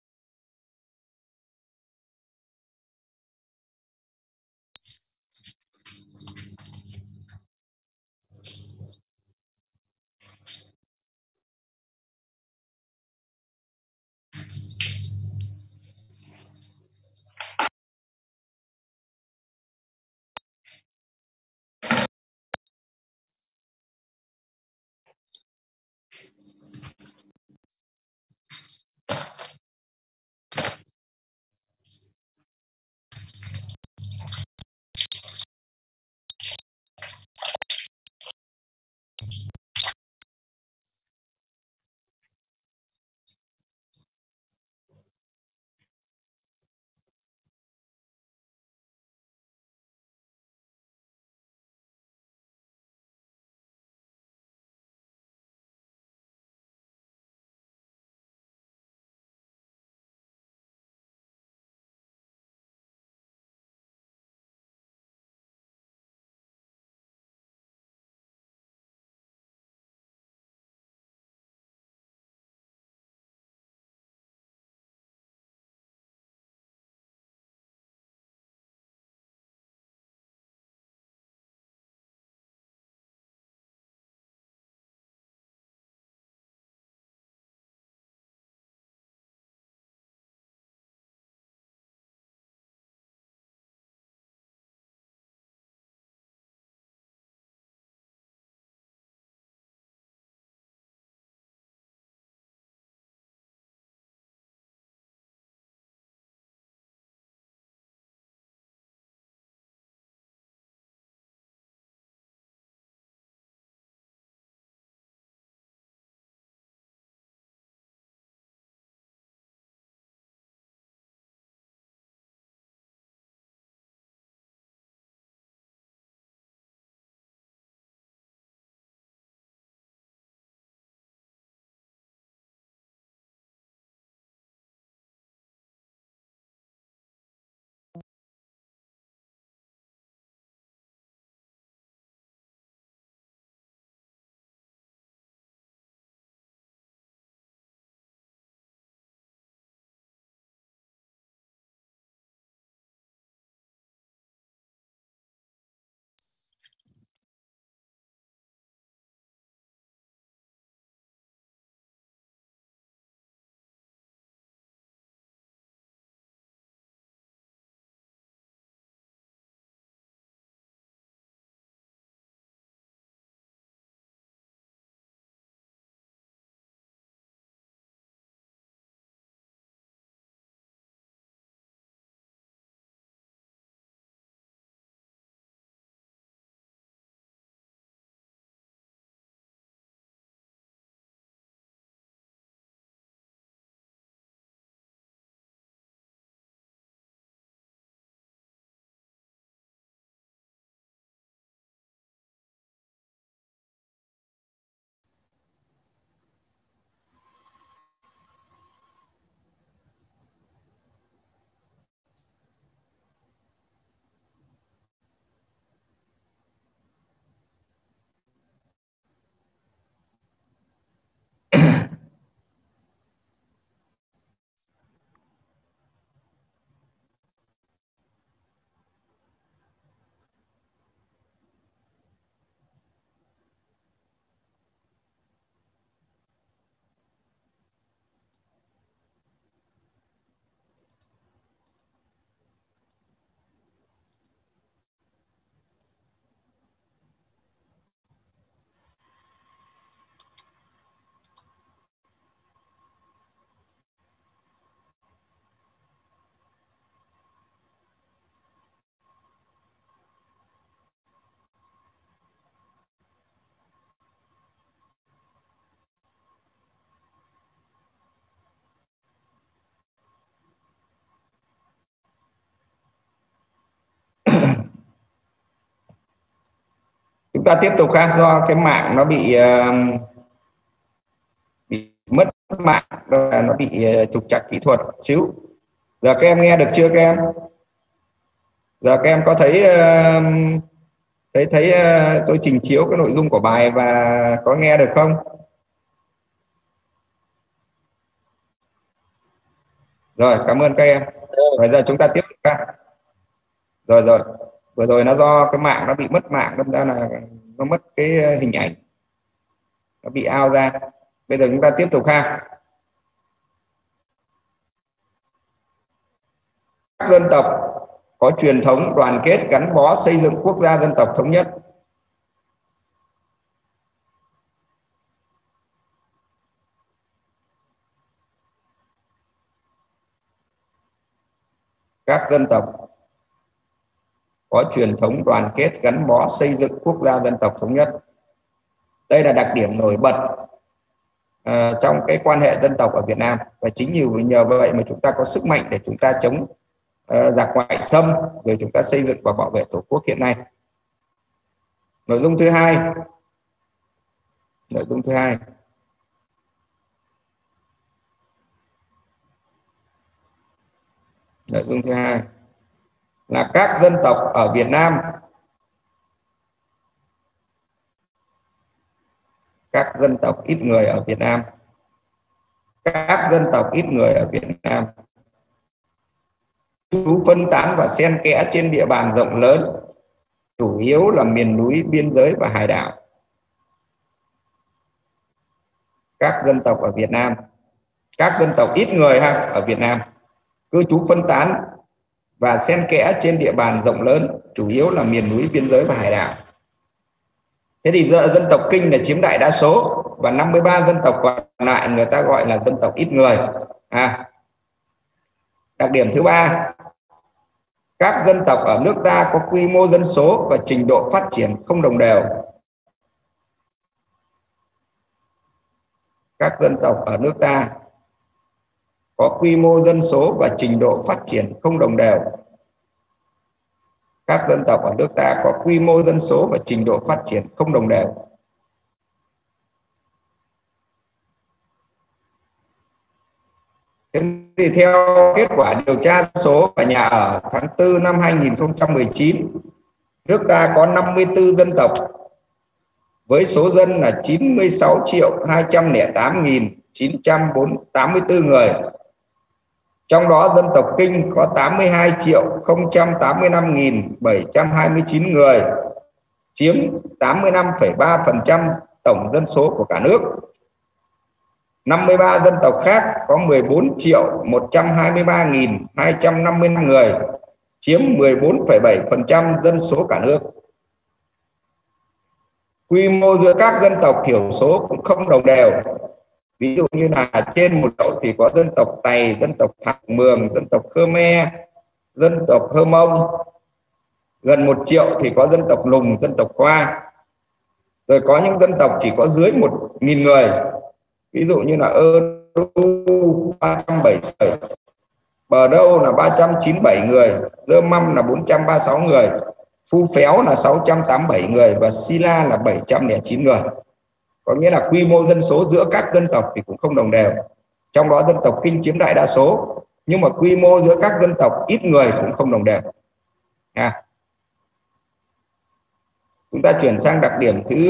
ta tiếp tục ha, do cái mạng nó bị mất mạng, nó bị trục trặc kỹ thuật xíu. Giờ các em nghe được chưa các em? Giờ các em có thấy tôi trình chiếu cái nội dung của bài và có nghe được không? Rồi, cảm ơn các em. Rồi giờ chúng ta tiếp tục ha. Rồi vừa rồi nó do cái mạng nó bị mất mạng, đâm ra là nó mất cái hình ảnh, nó bị out ra. Bây giờ chúng ta tiếp tục ha. Các dân tộc có truyền thống đoàn kết gắn bó xây dựng quốc gia dân tộc thống nhất. Các dân tộc có truyền thống đoàn kết gắn bó xây dựng quốc gia dân tộc thống nhất. Đây là đặc điểm nổi bật trong cái quan hệ dân tộc ở Việt Nam, và chính nhờ vậy mà chúng ta có sức mạnh để chúng ta chống giặc ngoại xâm, rồi chúng ta xây dựng và bảo vệ Tổ quốc hiện nay. Nội dung thứ hai. Nội dung thứ hai là các dân tộc ở Việt Nam, các dân tộc ít người ở Việt Nam, các dân tộc ít người ở Việt Nam trú phân tán và xen kẽ trên địa bàn rộng lớn, chủ yếu là miền núi, biên giới và hải đảo. Các dân tộc ở Việt Nam, các dân tộc ít người ở Việt Nam cư trú phân tán và xen kẽ trên địa bàn rộng lớn, chủ yếu là miền núi, biên giới và hải đảo. Thế thì dân tộc Kinh là chiếm đại đa số, và 53 dân tộc còn lại người ta gọi là dân tộc ít người. Đặc điểm thứ ba, các dân tộc ở nước ta có quy mô dân số và trình độ phát triển không đồng đều. Các dân tộc ở nước ta có quy mô dân số và trình độ phát triển không đồng đều. Các dân tộc ở nước ta có quy mô dân số và trình độ phát triển không đồng đều. Thế thì theo kết quả điều tra dân số và nhà ở tháng 4 năm 2019, nước ta có 54 dân tộc với số dân là 96.208.984 người. Trong đó dân tộc Kinh có 82.085.729 người, chiếm 85,3% tổng dân số của cả nước. 53 dân tộc khác có 14.123.255 người, chiếm 14,7% dân số cả nước. Quy mô giữa các dân tộc thiểu số cũng không đồng đều. Ví dụ như là trên một đậu thì có dân tộc Tày, dân tộc Thạc Mường, dân tộc Khmer, dân tộc Hơ Mông. Gần 1 triệu thì có dân tộc Lùng, dân tộc Hoa. Rồi có những dân tộc chỉ có dưới 1.000 người. Ví dụ như là Ơ Đu 377, Bờ Đâu là 397 người, Dơ Măm là 436 người, Phu Phéo là 687 người và Si La là 709 người. Có nghĩa là quy mô dân số giữa các dân tộc thì cũng không đồng đều. Trong đó dân tộc Kinh chiếm đại đa số, nhưng mà quy mô giữa các dân tộc ít người cũng không đồng đều. Chúng ta chuyển sang đặc điểm thứ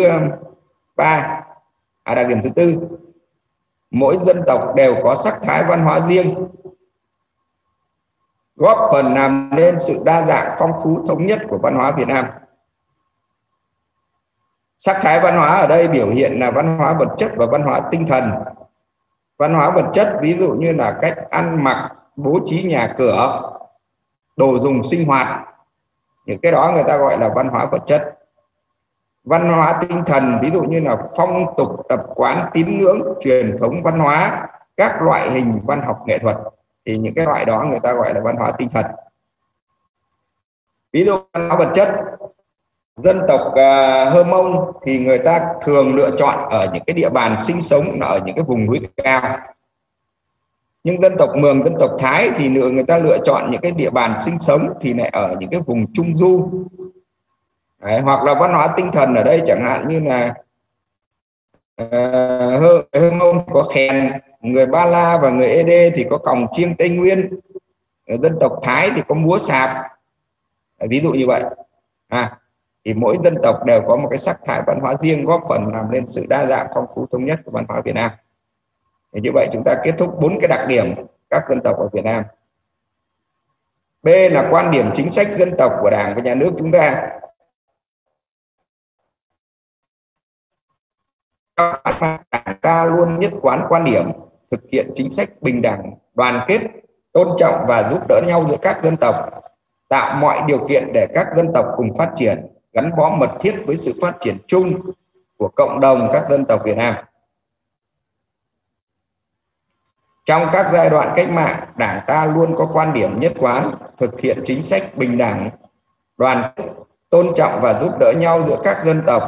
đặc điểm thứ tư. Mỗi dân tộc đều có sắc thái văn hóa riêng, góp phần làm nên sự đa dạng phong phú thống nhất của văn hóa Việt Nam. Sắc thái văn hóa ở đây biểu hiện là văn hóa vật chất và văn hóa tinh thần. Văn hóa vật chất ví dụ như là cách ăn mặc, bố trí nhà cửa, đồ dùng sinh hoạt. Những cái đó người ta gọi là văn hóa vật chất. Văn hóa tinh thần ví dụ như là phong tục tập quán, tín ngưỡng, truyền thống văn hóa, các loại hình văn học nghệ thuật. Thì những cái loại đó người ta gọi là văn hóa tinh thần. Ví dụ văn hóa vật chất, dân tộc Hơ Mông thì người ta thường lựa chọn ở những cái địa bàn sinh sống là ở những cái vùng núi cao. Nhưng dân tộc Mường, dân tộc Thái thì người ta lựa chọn những cái địa bàn sinh sống thì lại ở những cái vùng trung du. Đấy, hoặc là văn hóa tinh thần ở đây chẳng hạn như là Hơ Mông có khen, người Ba La và người Ede thì có còng chiêng Tây Nguyên, dân tộc Thái thì có múa sạp, ví dụ như vậy. Thì mỗi dân tộc đều có một cái sắc thái văn hóa riêng, góp phần làm nên sự đa dạng phong phú thống nhất của văn hóa Việt Nam. Thì như vậy chúng ta kết thúc 4 cái đặc điểm các dân tộc ở Việt Nam. B là quan điểm chính sách dân tộc của Đảng và Nhà nước chúng ta. Đảng ta luôn nhất quán quan điểm thực hiện chính sách bình đẳng, đoàn kết, tôn trọng và giúp đỡ nhau giữa các dân tộc, tạo mọi điều kiện để các dân tộc cùng phát triển, gắn bó mật thiết với sự phát triển chung của cộng đồng các dân tộc Việt Nam. Trong các giai đoạn cách mạng, Đảng ta luôn có quan điểm nhất quán thực hiện chính sách bình đẳng, đoàn kết, tôn trọng và giúp đỡ nhau giữa các dân tộc,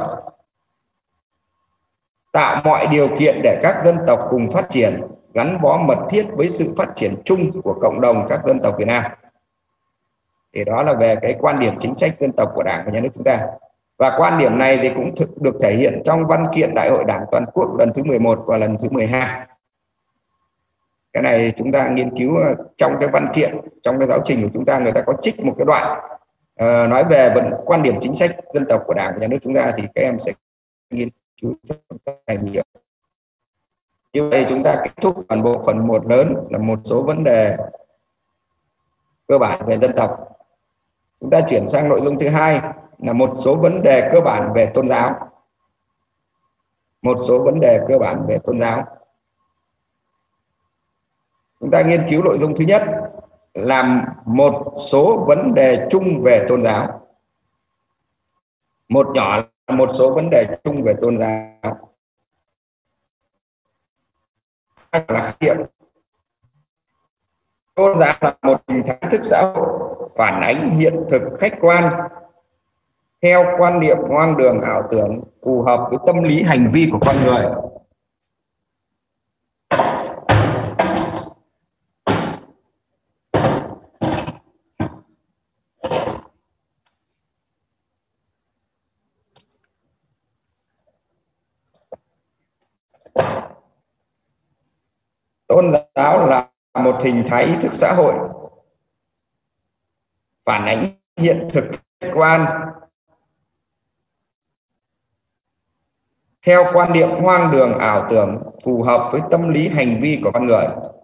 tạo mọi điều kiện để các dân tộc cùng phát triển, gắn bó mật thiết với sự phát triển chung của cộng đồng các dân tộc Việt Nam. Thì đó là về cái quan điểm chính sách dân tộc của Đảng và Nhà nước chúng ta. Và quan điểm này thì cũng được thể hiện trong văn kiện Đại hội Đảng Toàn quốc lần thứ 11 và lần thứ 12. Cái này chúng ta nghiên cứu trong cái văn kiện, trong cái giáo trình của chúng ta, người ta có trích một cái đoạn nói về quan điểm chính sách dân tộc của Đảng và Nhà nước chúng ta, thì các em sẽ nghiên cứu nhiều. Như vậy chúng ta kết thúc toàn bộ phần 1 lớn là một số vấn đề cơ bản về dân tộc. Chúng ta chuyển sang nội dung thứ hai là một số vấn đề cơ bản về tôn giáo. Một số vấn đề cơ bản về tôn giáo. Chúng ta nghiên cứu nội dung thứ nhất là một số vấn đề chung về tôn giáo. Một nhỏ là một số vấn đề chung về tôn giáo. Là khái niệm. Tôn giáo là một hình thái thức xã hội phản ánh hiện thực khách quan theo quan niệm hoang đường ảo tưởng phù hợp với tâm lý hành vi của con người. Tôn giáo là một hình thái ý thức xã hội phản ánh hiện thực khách quan theo quan niệm hoang đường ảo tưởng phù hợp với tâm lý hành vi của con người.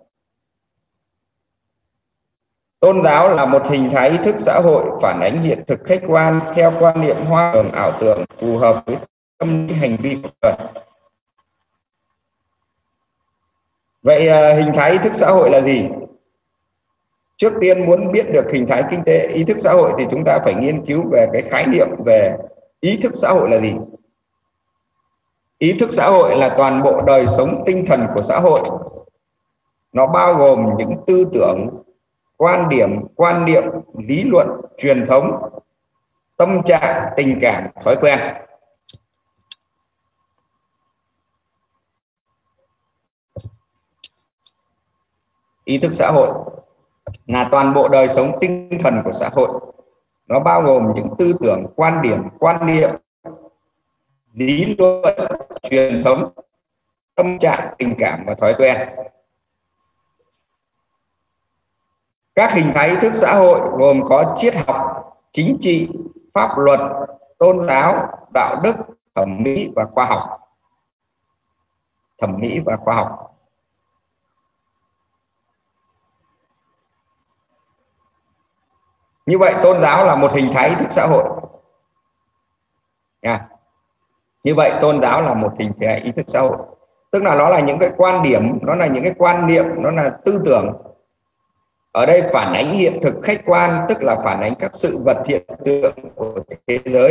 Tôn giáo là một hình thái ý thức xã hội phản ánh hiện thực khách quan theo quan niệm hoang đường ảo tưởng phù hợp với tâm lý hành vi của con người. Vậy hình thái ý thức xã hội là gì? Trước tiên muốn biết được hình thái kinh tế ý thức xã hội thì chúng ta phải nghiên cứu về cái khái niệm về ý thức xã hội là gì. Ý thức xã hội là toàn bộ đời sống tinh thần của xã hội. Nó bao gồm những tư tưởng, quan niệm, lý luận, truyền thống, tâm trạng, tình cảm, thói quen. Ý thức xã hội là toàn bộ đời sống tinh thần của xã hội. Nó bao gồm những tư tưởng, quan niệm, lý luận, truyền thống, tâm trạng, tình cảm và thói quen. Các hình thái ý thức xã hội gồm có triết học, chính trị, pháp luật, tôn giáo, đạo đức, thẩm mỹ và khoa học. Như vậy tôn giáo là một hình thái ý thức xã hội. Như vậy tôn giáo là một hình thái ý thức xã hội. Tức là nó là những cái quan điểm, nó là những cái quan niệm, nó là tư tưởng. Ở đây phản ánh hiện thực khách quan, tức là phản ánh các sự vật hiện tượng của thế giới.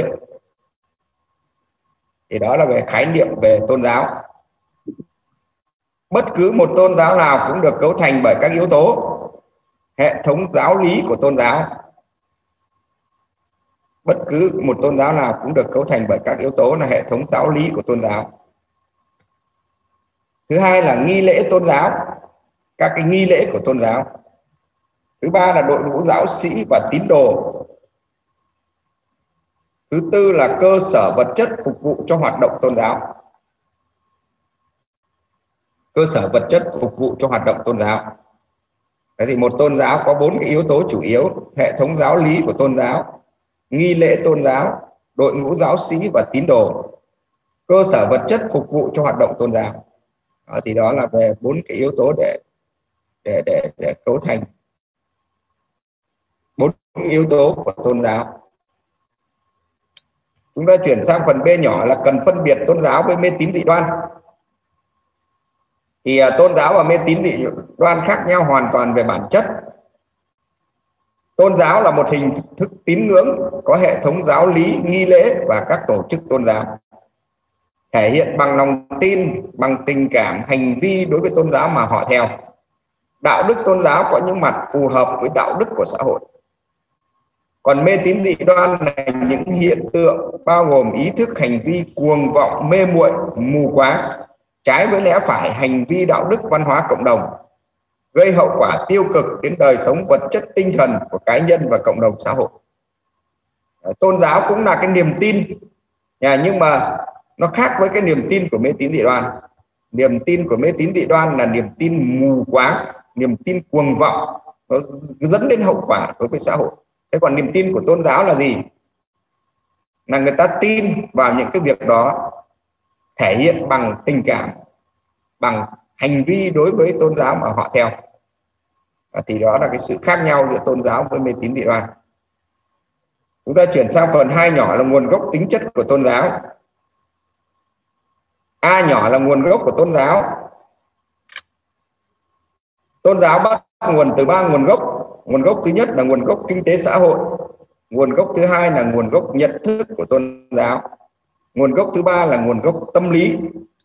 Thì đó là về khái niệm về tôn giáo. Bất cứ một tôn giáo nào cũng được cấu thành bởi các yếu tố hệ thống giáo lý của tôn giáo. Bất cứ một tôn giáo nào cũng được cấu thành bởi các yếu tố là hệ thống giáo lý của tôn giáo. Thứ hai là nghi lễ tôn giáo, các cái nghi lễ của tôn giáo. Thứ ba là đội ngũ giáo sĩ và tín đồ. Thứ tư là cơ sở vật chất phục vụ cho hoạt động tôn giáo. Cơ sở vật chất phục vụ cho hoạt động tôn giáo. Thế thì một tôn giáo có 4 cái yếu tố chủ yếu: hệ thống giáo lý của tôn giáo, nghi lễ tôn giáo, đội ngũ giáo sĩ và tín đồ. Cơ sở vật chất phục vụ cho hoạt động tôn giáo. Đó, thì đó là về 4 cái yếu tố để cấu thành 4 yếu tố của tôn giáo. Chúng ta chuyển sang phần B nhỏ là cần phân biệt tôn giáo với mê tín dị đoan. Thì tôn giáo và mê tín dị đoan khác nhau hoàn toàn về bản chất. Tôn giáo là một hình thức tín ngưỡng có hệ thống giáo lý, nghi lễ và các tổ chức tôn giáo, thể hiện bằng lòng tin, bằng tình cảm, hành vi đối với tôn giáo mà họ theo. Đạo đức tôn giáo có những mặt phù hợp với đạo đức của xã hội. Còn mê tín dị đoan là những hiện tượng bao gồm ý thức, hành vi cuồng vọng, mê muội, mù quáng, trái với lẽ phải, hành vi đạo đức, văn hóa cộng đồng, gây hậu quả tiêu cực đến đời sống vật chất tinh thần của cá nhân và cộng đồng xã hội. Tôn giáo cũng là cái niềm tin, nhưng mà nó khác với cái niềm tin của mê tín dị đoan. Niềm tin của mê tín dị đoan là niềm tin mù quáng, niềm tin cuồng vọng, nó dẫn đến hậu quả đối với xã hội. Thế còn niềm tin của tôn giáo là gì? Là người ta tin vào những cái việc đó, thể hiện bằng tình cảm, bằng hành vi đối với tôn giáo mà họ theo. Thì đó là cái sự khác nhau giữa tôn giáo với mê tín dị đoan. Chúng ta chuyển sang phần 2 nhỏ là nguồn gốc tính chất của tôn giáo. A nhỏ là nguồn gốc của tôn giáo. Tôn giáo bắt nguồn từ 3 nguồn gốc. Nguồn gốc thứ nhất là nguồn gốc kinh tế xã hội. Nguồn gốc thứ hai là nguồn gốc nhận thức của tôn giáo. Nguồn gốc thứ ba là nguồn gốc tâm lý.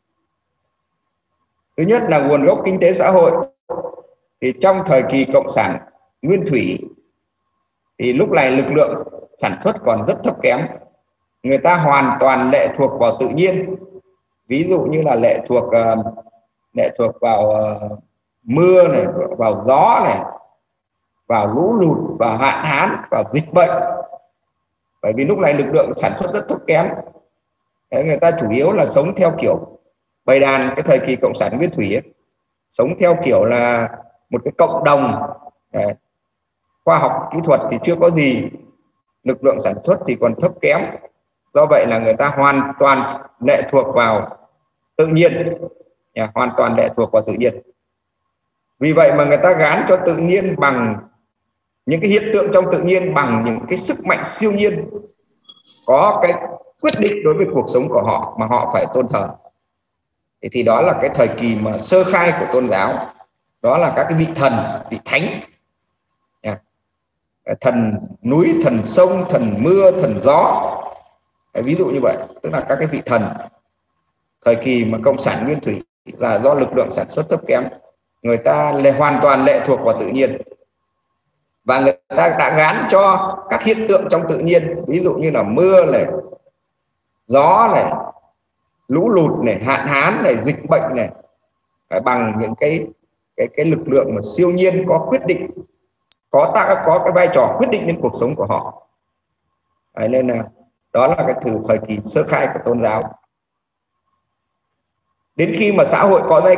Thứ nhất là nguồn gốc kinh tế xã hội. Thì trong thời kỳ cộng sản nguyên thủy thì lúc này lực lượng sản xuất còn rất thấp kém. Người ta hoàn toàn lệ thuộc vào tự nhiên. Ví dụ như là lệ thuộc vào mưa này, vào gió này, vào lũ lụt, vào hạn hán, vào dịch bệnh. Bởi vì lúc này lực lượng sản xuất rất thấp kém. Đấy, người ta chủ yếu là sống theo kiểu bầy đàn. Cái thời kỳ cộng sản nguyên thủy ấy, sống theo kiểu là một cái cộng đồng. Đấy. Khoa học kỹ thuật thì chưa có gì, lực lượng sản xuất thì còn thấp kém. Do vậy là người ta hoàn toàn lệ thuộc vào tự nhiên, hoàn toàn lệ thuộc vào tự nhiên. Vì vậy mà người ta gán cho tự nhiên bằng những cái hiện tượng trong tự nhiên, bằng những cái sức mạnh siêu nhiên có cái quyết định đối với cuộc sống của họ mà họ phải tôn thờ. Thì đó là cái thời kỳ mà sơ khai của tôn giáo. Đó là các cái vị thần, vị thánh, thần núi, thần sông, thần mưa, thần gió. Ví dụ như vậy, tức là các cái vị thần. Thời kỳ mà cộng sản nguyên thủy là do lực lượng sản xuất thấp kém, người ta hoàn toàn lệ thuộc vào tự nhiên, và người ta đã gán cho các hiện tượng trong tự nhiên, ví dụ như là mưa này, gió này, lũ lụt này, hạn hán này, dịch bệnh này, bằng những cái lực lượng mà siêu nhiên có quyết định, có cái vai trò quyết định đến cuộc sống của họ. Nên là đó là cái thời kỳ sơ khai của tôn giáo. Đến khi mà xã hội có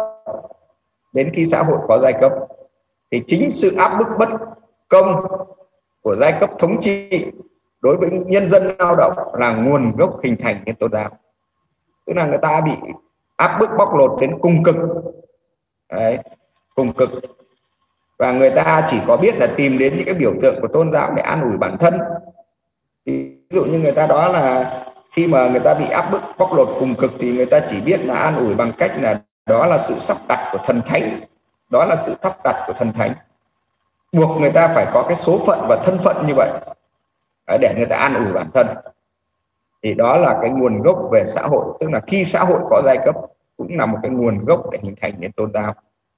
giai cấp, thì chính sự áp bức bất công của giai cấp thống trị đối với nhân dân lao động là nguồn gốc hình thành nên tôn giáo. Tức là người ta bị áp bức bóc lột đến cùng cực. Đấy, cùng cực. Và người ta chỉ có biết là tìm đến những cái biểu tượng của tôn giáo để an ủi bản thân. Ví dụ như người ta đó là khi mà người ta bị áp bức bóc lột cùng cực thì người ta chỉ biết là an ủi bằng cách là đó là sự sắp đặt của thần thánh, đó là sự thắp đặt của thần thánh, buộc người ta phải có cái số phận và thân phận như vậy để người ta an ủi bản thân. Thì đó là cái nguồn gốc về xã hội, tức là khi xã hội có giai cấp cũng là một cái nguồn gốc để hình thành nên tôn giáo.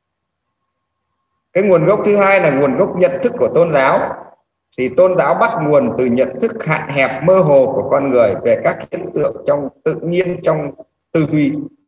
Cái nguồn gốc thứ hai là nguồn gốc nhận thức của tôn giáo. Thì tôn giáo bắt nguồn từ nhận thức hạn hẹp mơ hồ của con người về các hiện tượng trong tự nhiên, trong tư duy.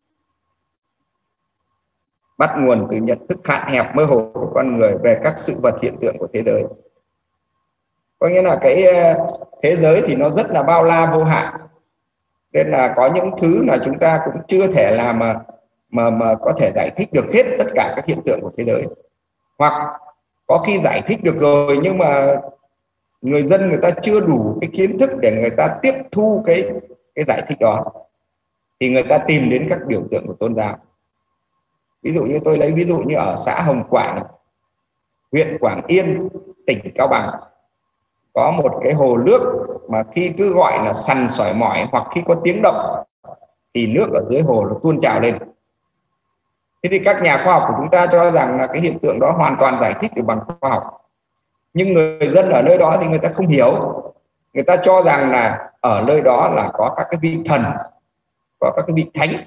Bắt nguồn từ nhận thức hạn hẹp mơ hồ của con người về các sự vật hiện tượng của thế giới. Có nghĩa là cái thế giới thì nó rất là bao la vô hạn, nên là có những thứ là chúng ta cũng chưa thể làm mà có thể giải thích được hết tất cả các hiện tượng của thế giới, hoặc có khi giải thích được rồi nhưng mà người dân người ta chưa đủ cái kiến thức để người ta tiếp thu cái giải thích đó, thì người ta tìm đến các biểu tượng của tôn giáo. Ví dụ như tôi lấy ví dụ như ở xã Hồng Quảng, huyện Quảng Yên, tỉnh Cao Bằng, có một cái hồ nước mà khi cứ gọi là sằn sỏi mỏi hoặc khi có tiếng động thì nước ở dưới hồ nó tuôn trào lên. Thế thì các nhà khoa học của chúng ta cho rằng là cái hiện tượng đó hoàn toàn giải thích được bằng khoa học, nhưng người dân ở nơi đó thì người ta không hiểu, người ta cho rằng là ở nơi đó là có các cái vị thần, có các cái vị thánh,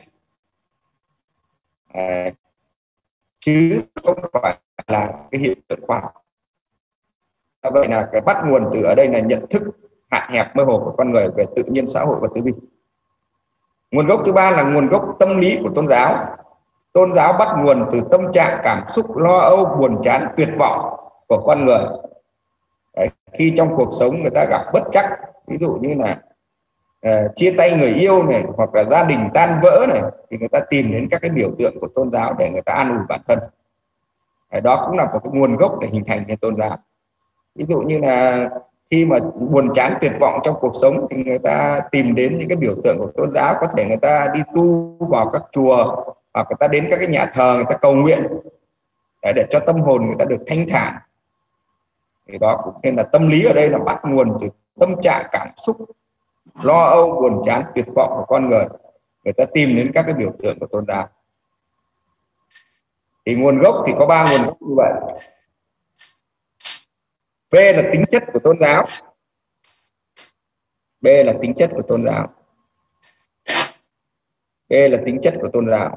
chứ không phải là cái hiện tượng khoa học. Vậy là cái bắt nguồn từ ở đây là nhận thức hạn hẹp mơ hồ của con người về tự nhiên, xã hội và tử vi. Nguồn gốc thứ ba là nguồn gốc tâm lý của tôn giáo. Tôn giáo bắt nguồn từ tâm trạng cảm xúc lo âu, buồn chán, tuyệt vọng của con người. Đấy, khi trong cuộc sống người ta gặp bất trắc, ví dụ như là chia tay người yêu này, hoặc là gia đình tan vỡ này, thì người ta tìm đến các cái biểu tượng của tôn giáo để người ta an ủi bản thân. Đó cũng là một cái nguồn gốc để hình thành cái tôn giáo. Ví dụ như là khi mà buồn chán tuyệt vọng trong cuộc sống thì người ta tìm đến những cái biểu tượng của tôn giáo, có thể người ta đi tu vào các chùa, hoặc người ta đến các cái nhà thờ người ta cầu nguyện để cho tâm hồn người ta được thanh thản. Thì đó cũng nên là tâm lý ở đây là bắt nguồn từ tâm trạng cảm xúc lo âu, buồn chán, tuyệt vọng của con người, người ta tìm đến các cái biểu tượng của tôn giáo. Thì nguồn gốc thì có 3 nguồn gốc như vậy. B là tính chất của tôn giáo. B là tính chất của tôn giáo. B là tính chất của tôn giáo.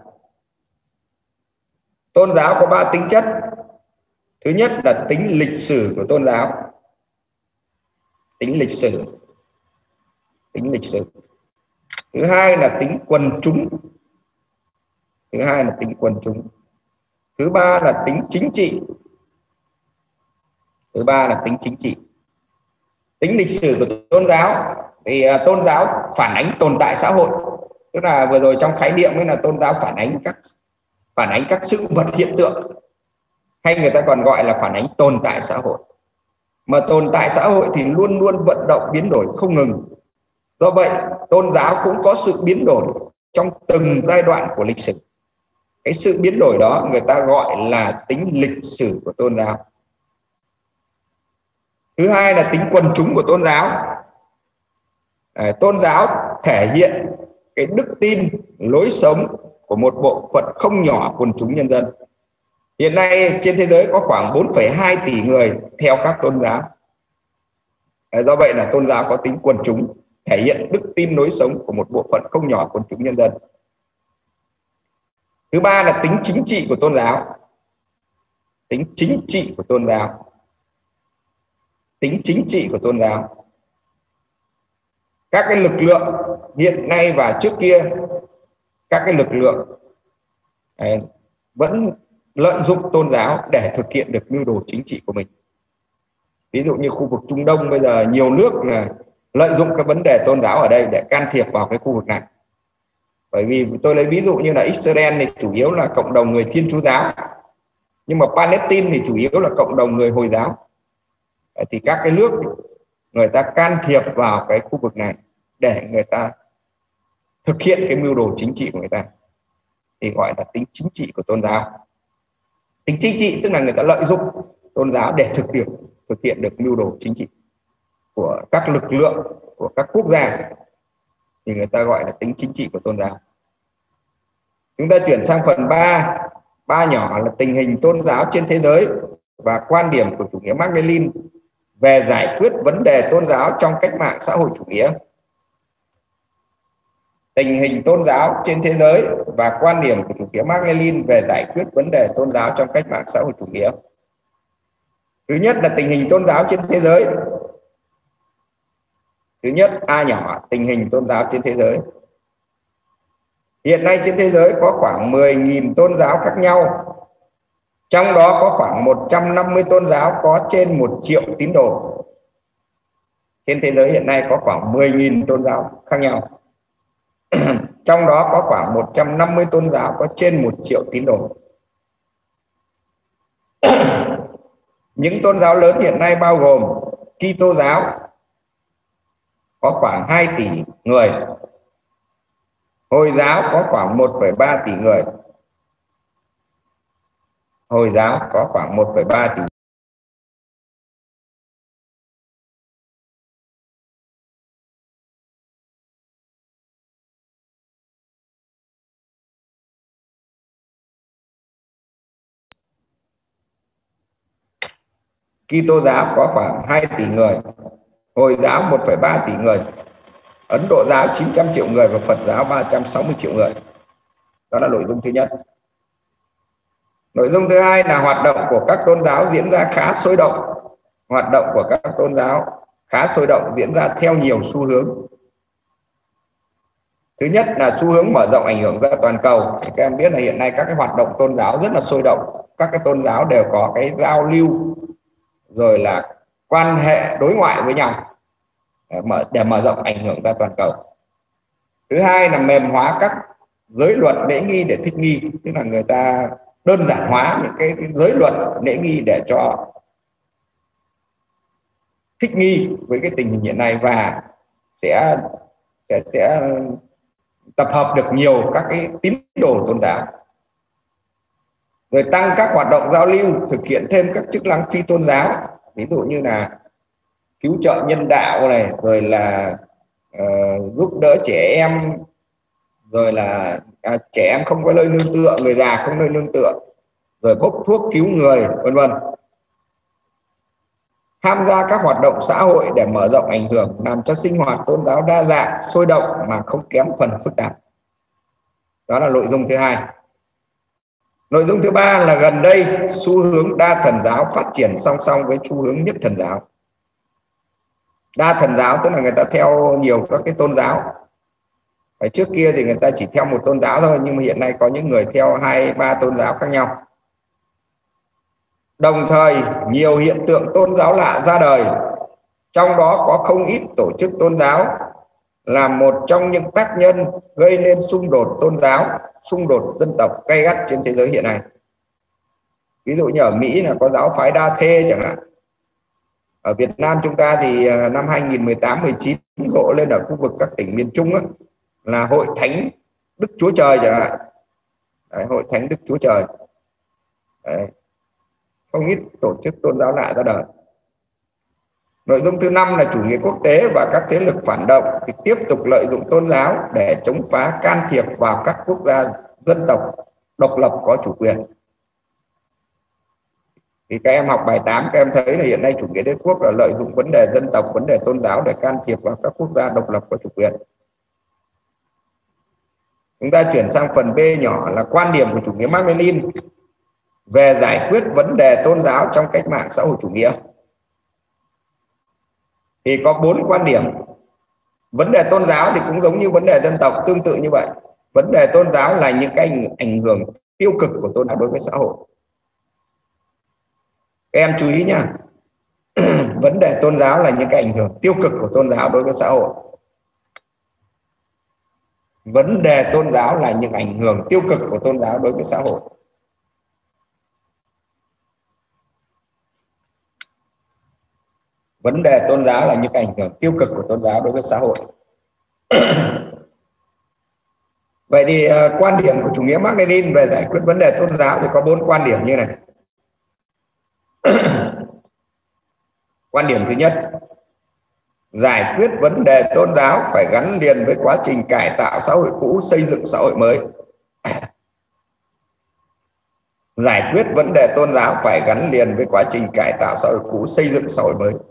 Tôn giáo có 3 tính chất. Thứ nhất là tính lịch sử của tôn giáo. Tính lịch sử. Tính lịch sử. Thứ hai là tính quần chúng. Thứ hai là tính quần chúng. Thứ ba là tính chính trị. Thứ ba là tính chính trị. Tính lịch sử của tôn giáo thì tôn giáo phản ánh tồn tại xã hội, tức là vừa rồi trong khái niệm ấy là tôn giáo phản ánh các sự vật hiện tượng, hay người ta còn gọi là phản ánh tồn tại xã hội. Mà tồn tại xã hội thì luôn luôn vận động biến đổi không ngừng. Do vậy tôn giáo cũng có sự biến đổi trong từng giai đoạn của lịch sử. Cái sự biến đổi đó người ta gọi là tính lịch sử của tôn giáo. Thứ hai là tính quần chúng của tôn giáo. Tôn giáo thể hiện cái đức tin, lối sống của một bộ phận không nhỏ quần chúng nhân dân. Hiện nay trên thế giới có khoảng 4,2 tỷ người theo các tôn giáo. Do vậy là tôn giáo có tính quần chúng, thể hiện đức tin, lối sống của một bộ phận không nhỏ quần chúng nhân dân. Thứ ba là tính chính trị của tôn giáo. Tính chính trị của tôn giáo. Tính chính trị của tôn giáo. Các cái lực lượng hiện nay và trước kia, các cái lực lượng vẫn lợi dụng tôn giáo để thực hiện được mưu đồ chính trị của mình. Ví dụ như khu vực Trung Đông bây giờ nhiều nước là lợi dụng cái vấn đề tôn giáo ở đây để can thiệp vào cái khu vực này. Bởi vì tôi lấy ví dụ như là Israel thì chủ yếu là cộng đồng người Thiên Chúa giáo, nhưng mà Palestine thì chủ yếu là cộng đồng người Hồi giáo. Thì các cái nước người ta can thiệp vào cái khu vực này để người ta thực hiện cái mưu đồ chính trị của người ta, thì gọi là tính chính trị của tôn giáo. Tính chính trị tức là người ta lợi dụng tôn giáo để thực hiện được mưu đồ chính trị của các lực lượng, của các quốc gia, thì người ta gọi là tính chính trị của tôn giáo. Chúng ta chuyển sang phần 3, 3 nhỏ là tình hình tôn giáo trên thế giới và quan điểm của chủ nghĩa Mác Lênin về giải quyết vấn đề tôn giáo trong cách mạng xã hội chủ nghĩa. Tình hình tôn giáo trên thế giới và quan điểm của chủ nghĩa Mác Lênin về giải quyết vấn đề tôn giáo trong cách mạng xã hội chủ nghĩa. Thứ nhất là tình hình tôn giáo trên thế giới. Thứ nhất, A nhỏ, tình hình tôn giáo trên thế giới. Hiện nay trên thế giới có khoảng 10.000 tôn giáo khác nhau. Trong đó có khoảng 150 tôn giáo có trên 1 triệu tín đồ. Trên thế giới hiện nay có khoảng 10.000 tôn giáo khác nhau. Trong đó có khoảng 150 tôn giáo có trên 1 triệu tín đồ. Những tôn giáo lớn hiện nay bao gồm Kitô giáo có khoảng 2 tỷ người, Hồi giáo có khoảng 1,3 tỷ người. Hồi giáo có khoảng 1,3 tỷ. Kitô giáo có khoảng 2 tỷ người, Hồi giáo 1,3 tỷ người, Ấn Độ giáo 900 triệu người và Phật giáo 360 triệu người. Đó là nội dung thứ nhất. Nội dung thứ hai là hoạt động của các tôn giáo diễn ra khá sôi động. Hoạt động của các tôn giáo khá sôi động, diễn ra theo nhiều xu hướng. Thứ nhất là xu hướng mở rộng ảnh hưởng ra toàn cầu. Thì các em biết là hiện nay các cái hoạt động tôn giáo rất là sôi động. Các cái tôn giáo đều có cái giao lưu rồi là quan hệ đối ngoại với nhau để mở rộng ảnh hưởng ra toàn cầu. Thứ hai là mềm hóa các giới luật lễ nghi để thích nghi, tức là người ta đơn giản hóa những cái giới luật lễ nghi để cho thích nghi với cái tình hình hiện nay và sẽ tập hợp được nhiều các cái tín đồ tôn giáo. Rồi tăng các hoạt động giao lưu, thực hiện thêm các chức năng phi tôn giáo, ví dụ như là cứu trợ nhân đạo này, rồi là giúp đỡ trẻ em, rồi là trẻ em không có nơi nương tựa, người già không nơi nương tựa, rồi bốc thuốc cứu người, vân vân. Tham gia các hoạt động xã hội để mở rộng ảnh hưởng, làm cho sinh hoạt tôn giáo đa dạng, sôi động mà không kém phần phức tạp. Đó là nội dung thứ hai. Nội dung thứ ba là gần đây xu hướng đa thần giáo phát triển song song với xu hướng nhất thần giáo. Đa thần giáo tức là người ta theo nhiều các cái tôn giáo. Ở trước kia thì người ta chỉ theo một tôn giáo thôi, nhưng mà hiện nay có những người theo 2-3 tôn giáo khác nhau. Đồng thời nhiều hiện tượng tôn giáo lạ ra đời, trong đó có không ít tổ chức tôn giáo là một trong những tác nhân gây nên xung đột tôn giáo, xung đột dân tộc gay gắt trên thế giới hiện nay. Ví dụ như ở Mỹ là có giáo phái Đa Thê chẳng hạn. Ở Việt Nam chúng ta thì năm 2018-19 rộ lên ở khu vực các tỉnh miền Trung ấy, là Hội Thánh Đức Chúa Trời chẳng hạn. Đấy, Hội Thánh Đức Chúa Trời. Đấy. Không ít tổ chức tôn giáo lạ ra đời. Nội dung thứ năm là chủ nghĩa quốc tế và các thế lực phản động thì tiếp tục lợi dụng tôn giáo để chống phá, can thiệp vào các quốc gia dân tộc độc lập có chủ quyền. Thì các em học bài 8 các em thấy là hiện nay chủ nghĩa đế quốc là lợi dụng vấn đề dân tộc, vấn đề tôn giáo để can thiệp vào các quốc gia độc lập có chủ quyền. Chúng ta chuyển sang phần B nhỏ là quan điểm của chủ nghĩa Mác Lênin về giải quyết vấn đề tôn giáo trong cách mạng xã hội chủ nghĩa. Thì có 4 quan điểm. Vấn đề tôn giáo thì cũng giống như vấn đề dân tộc, tương tự như vậy. Vấn đề tôn giáo là những cái ảnh hưởng tiêu cực của tôn giáo đối với xã hội. Các em chú ý nhá. Vấn đề tôn giáo là những cái ảnh hưởng tiêu cực của tôn giáo đối với xã hội. Vấn đề tôn giáo là những ảnh hưởng tiêu cực của tôn giáo đối với xã hội. Vấn đề tôn giáo là những ảnh hưởng tiêu cực của tôn giáo đối với xã hội. Vậy thì quan điểm của chủ nghĩa Mác Lênin về giải quyết vấn đề tôn giáo thì có 4 quan điểm như này. Quan điểm thứ nhất, giải quyết vấn đề tôn giáo phải gắn liền với quá trình cải tạo xã hội cũ, xây dựng xã hội mới. Giải quyết vấn đề tôn giáo phải gắn liền với quá trình cải tạo xã hội cũ, xây dựng xã hội mới.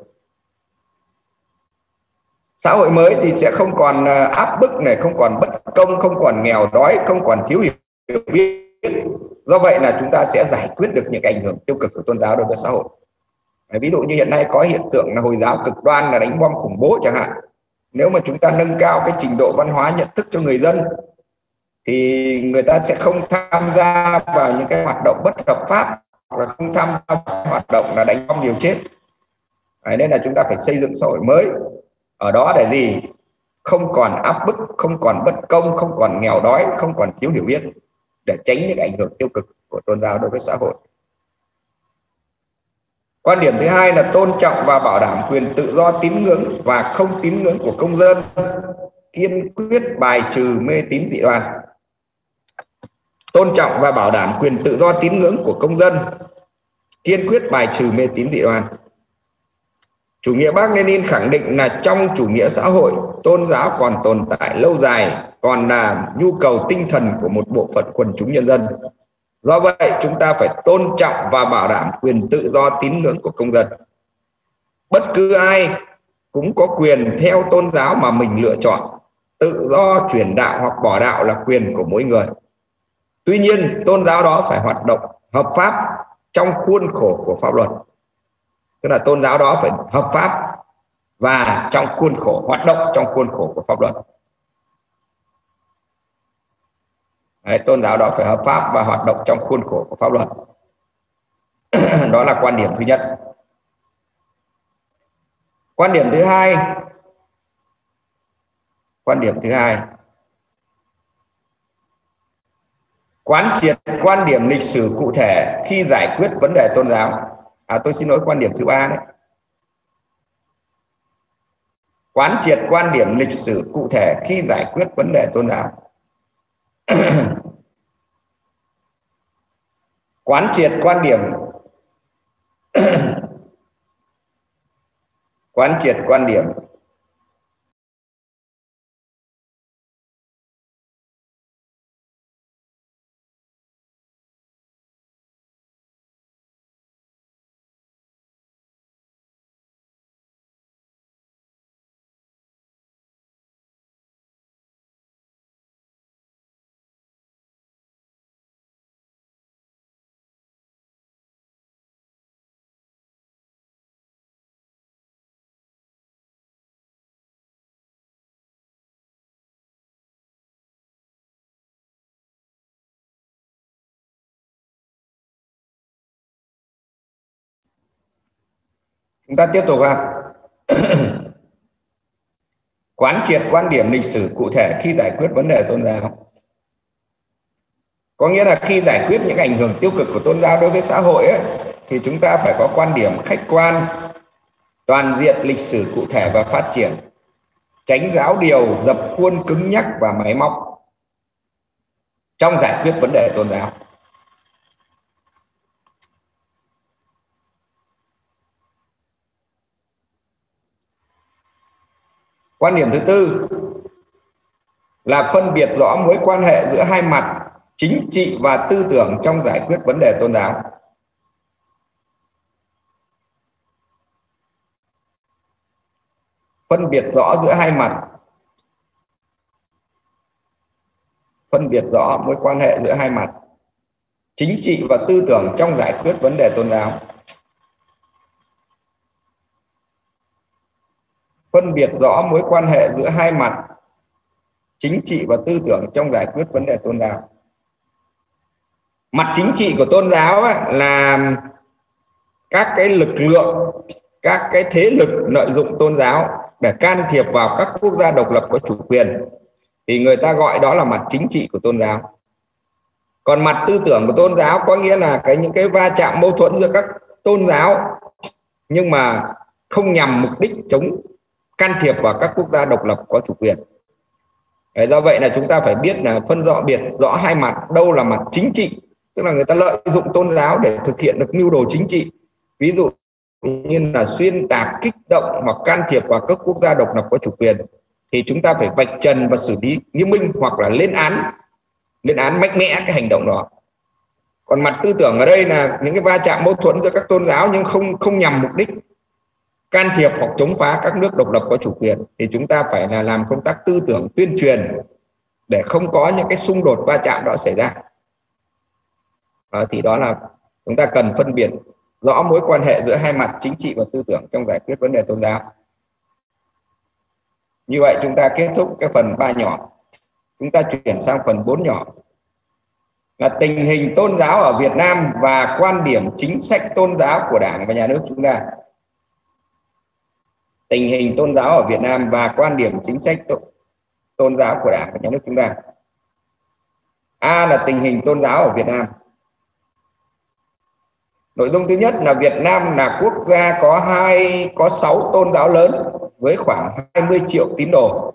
Xã hội mới thì sẽ không còn áp bức này, không còn bất công, không còn nghèo đói, không còn thiếu hiểu biết. Do vậy là chúng ta sẽ giải quyết được những ảnh hưởng tiêu cực của tôn giáo đối với xã hội. Ví dụ như hiện nay có hiện tượng là Hồi giáo cực đoan là đánh bom khủng bố chẳng hạn. Nếu mà chúng ta nâng cao cái trình độ văn hóa nhận thức cho người dân thì người ta sẽ không tham gia vào những cái hoạt động bất hợp pháp, hoặc là không tham gia vào hoạt động là đánh bom liều chết. Nên là chúng ta phải xây dựng xã hội mới. Ở đó để gì? Không còn áp bức, không còn bất công, không còn nghèo đói, không còn thiếu hiểu biết, để tránh những ảnh hưởng tiêu cực của tôn giáo đối với xã hội. Quan điểm thứ hai là tôn trọng và bảo đảm quyền tự do tín ngưỡng và không tín ngưỡng của công dân, kiên quyết bài trừ mê tín dị đoan. Tôn trọng và bảo đảm quyền tự do tín ngưỡng của công dân, kiên quyết bài trừ mê tín dị đoan. Chủ nghĩa Mác Lênin khẳng định là trong chủ nghĩa xã hội, tôn giáo còn tồn tại lâu dài, còn là nhu cầu tinh thần của một bộ phận quần chúng nhân dân. Do vậy, chúng ta phải tôn trọng và bảo đảm quyền tự do tín ngưỡng của công dân. Bất cứ ai cũng có quyền theo tôn giáo mà mình lựa chọn. Tự do chuyển đạo hoặc bỏ đạo là quyền của mỗi người. Tuy nhiên, tôn giáo đó phải hoạt động hợp pháp trong khuôn khổ của pháp luật. Tức là tôn giáo đó phải hợp pháp và trong khuôn khổ, hoạt động trong khuôn khổ của pháp luật. Đấy, tôn giáo đó phải hợp pháp và hoạt động trong khuôn khổ của pháp luật. Đó là quan điểm thứ nhất. Quan điểm thứ hai. Quán triệt quan điểm lịch sử cụ thể khi giải quyết vấn đề tôn giáo. Tôi xin lỗi, quan điểm thứ ba đấy. Quán triệt quan điểm lịch sử cụ thể khi giải quyết vấn đề tôn giáo. Quán triệt quan điểm Chúng ta tiếp tục quán triệt quan điểm lịch sử cụ thể khi giải quyết vấn đề tôn giáo. Có nghĩa là khi giải quyết những ảnh hưởng tiêu cực của tôn giáo đối với xã hội ấy, thì chúng ta phải có quan điểm khách quan, toàn diện, lịch sử cụ thể và phát triển, tránh giáo điều, dập khuôn cứng nhắc và máy móc trong giải quyết vấn đề tôn giáo. Quan điểm thứ tư là phân biệt rõ mối quan hệ giữa hai mặt chính trị và tư tưởng trong giải quyết vấn đề tôn giáo. Phân biệt rõ giữa hai mặt, phân biệt rõ mối quan hệ giữa hai mặt chính trị và tư tưởng trong giải quyết vấn đề tôn giáo. Phân biệt rõ mối quan hệ giữa hai mặt chính trị và tư tưởng trong giải quyết vấn đề tôn giáo. Mặt chính trị của tôn giáo là các cái lực lượng, các cái thế lực lợi dụng tôn giáo để can thiệp vào các quốc gia độc lập có chủ quyền, thì người ta gọi đó là mặt chính trị của tôn giáo. Còn mặt tư tưởng của tôn giáo có nghĩa là những cái va chạm mâu thuẫn giữa các tôn giáo, nhưng mà không nhằm mục đích chống can thiệp vào các quốc gia độc lập có chủ quyền. Do vậy là chúng ta phải biết là phân biệt rõ hai mặt. Đâu là mặt chính trị, tức là người ta lợi dụng tôn giáo để thực hiện được mưu đồ chính trị, ví dụ như là xuyên tạc, kích động hoặc can thiệp vào các quốc gia độc lập có chủ quyền, thì chúng ta phải vạch trần và xử lý nghiêm minh hoặc là lên án mạnh mẽ cái hành động đó. Còn mặt tư tưởng ở đây là những cái va chạm mâu thuẫn giữa các tôn giáo nhưng không nhằm mục đích can thiệp hoặc chống phá các nước độc lập có chủ quyền, thì chúng ta phải là làm công tác tư tưởng tuyên truyền để không có những cái xung đột va chạm đó xảy ra. Thì đó là chúng ta cần phân biệt rõ mối quan hệ giữa hai mặt chính trị và tư tưởng trong giải quyết vấn đề tôn giáo. Như vậy chúng ta kết thúc cái phần 3 nhỏ. Chúng ta chuyển sang phần 4 nhỏ, là tình hình tôn giáo ở Việt Nam và quan điểm chính sách tôn giáo của Đảng và Nhà nước chúng ta. tình hình tôn giáo ở Việt Nam và quan điểm chính sách tôn giáo của Đảng và Nhà nước chúng ta. A là tình hình tôn giáo ở Việt Nam. Nội dung thứ nhất là Việt Nam là quốc gia có 6 tôn giáo lớn với khoảng 20 triệu tín đồ.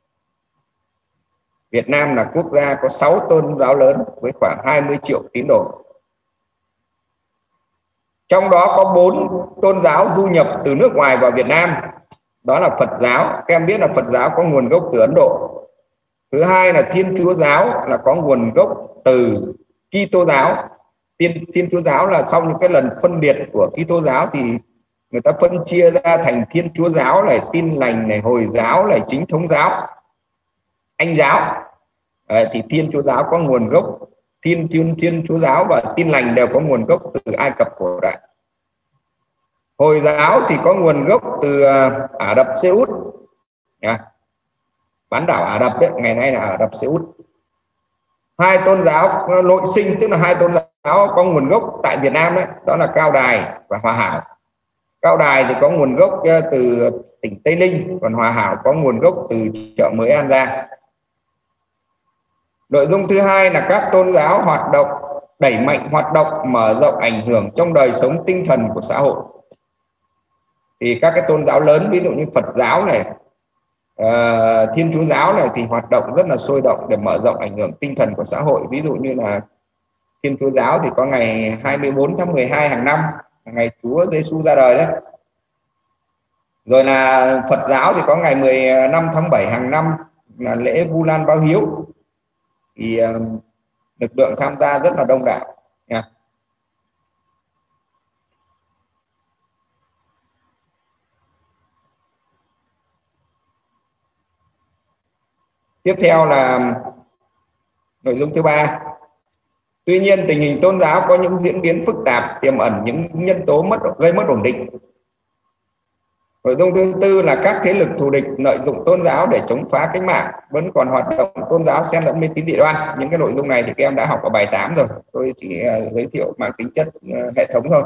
Việt Nam là quốc gia có 6 tôn giáo lớn với khoảng 20 triệu tín đồ. Trong đó có 4 tôn giáo du nhập từ nước ngoài vào Việt Nam. Đó là Phật giáo. Các em biết là Phật giáo có nguồn gốc từ Ấn Độ. Thứ hai là Thiên Chúa giáo là có nguồn gốc từ Kitô giáo. Thiên Chúa giáo là sau những cái lần phân biệt của Kitô giáo thì người ta phân chia ra thành Thiên Chúa giáo này, Tin lành này, Hồi giáo này, Chính thống giáo, Anh giáo. Thì Thiên Chúa giáo có nguồn gốc, Thiên Chúa giáo và Tin lành đều có nguồn gốc từ Ai Cập cổ đại. Hồi giáo thì có nguồn gốc từ Ả Rập Xê Út, bán đảo Ả Rập đấy, ngày nay là Ả Rập Xê Út. Hai tôn giáo nội sinh, tức là hai tôn giáo có nguồn gốc tại Việt Nam đấy, đó là Cao Đài và Hòa Hảo. Cao Đài thì có nguồn gốc từ tỉnh Tây Ninh, còn Hòa Hảo có nguồn gốc từ Chợ Mới An Giang. Nội dung thứ hai là các tôn giáo hoạt động, đẩy mạnh hoạt động mở rộng ảnh hưởng trong đời sống tinh thần của xã hội. Thì các cái tôn giáo lớn ví dụ như Phật giáo này, Thiên Chúa giáo này thì hoạt động rất là sôi động để mở rộng ảnh hưởng tinh thần của xã hội. Ví dụ như là Thiên Chúa giáo thì có ngày 24 tháng 12 hàng năm, ngày Chúa Giêsu ra đời đấy. Rồi là Phật giáo thì có ngày 15 tháng 7 hàng năm là lễ Vu Lan báo hiếu. Thì lực lượng tham gia rất là đông đảo nha. Tiếp theo là nội dung thứ ba. Tuy nhiên tình hình tôn giáo có những diễn biến phức tạp, tiềm ẩn những nhân tố gây mất ổn định. Nội dung thứ tư là các thế lực thù địch lợi dụng tôn giáo để chống phá cách mạng, vẫn còn hoạt động tôn giáo xen lẫn mê tín dị đoan. Những cái nội dung này thì các em đã học ở bài 8 rồi, tôi chỉ giới thiệu mang tính chất hệ thống thôi.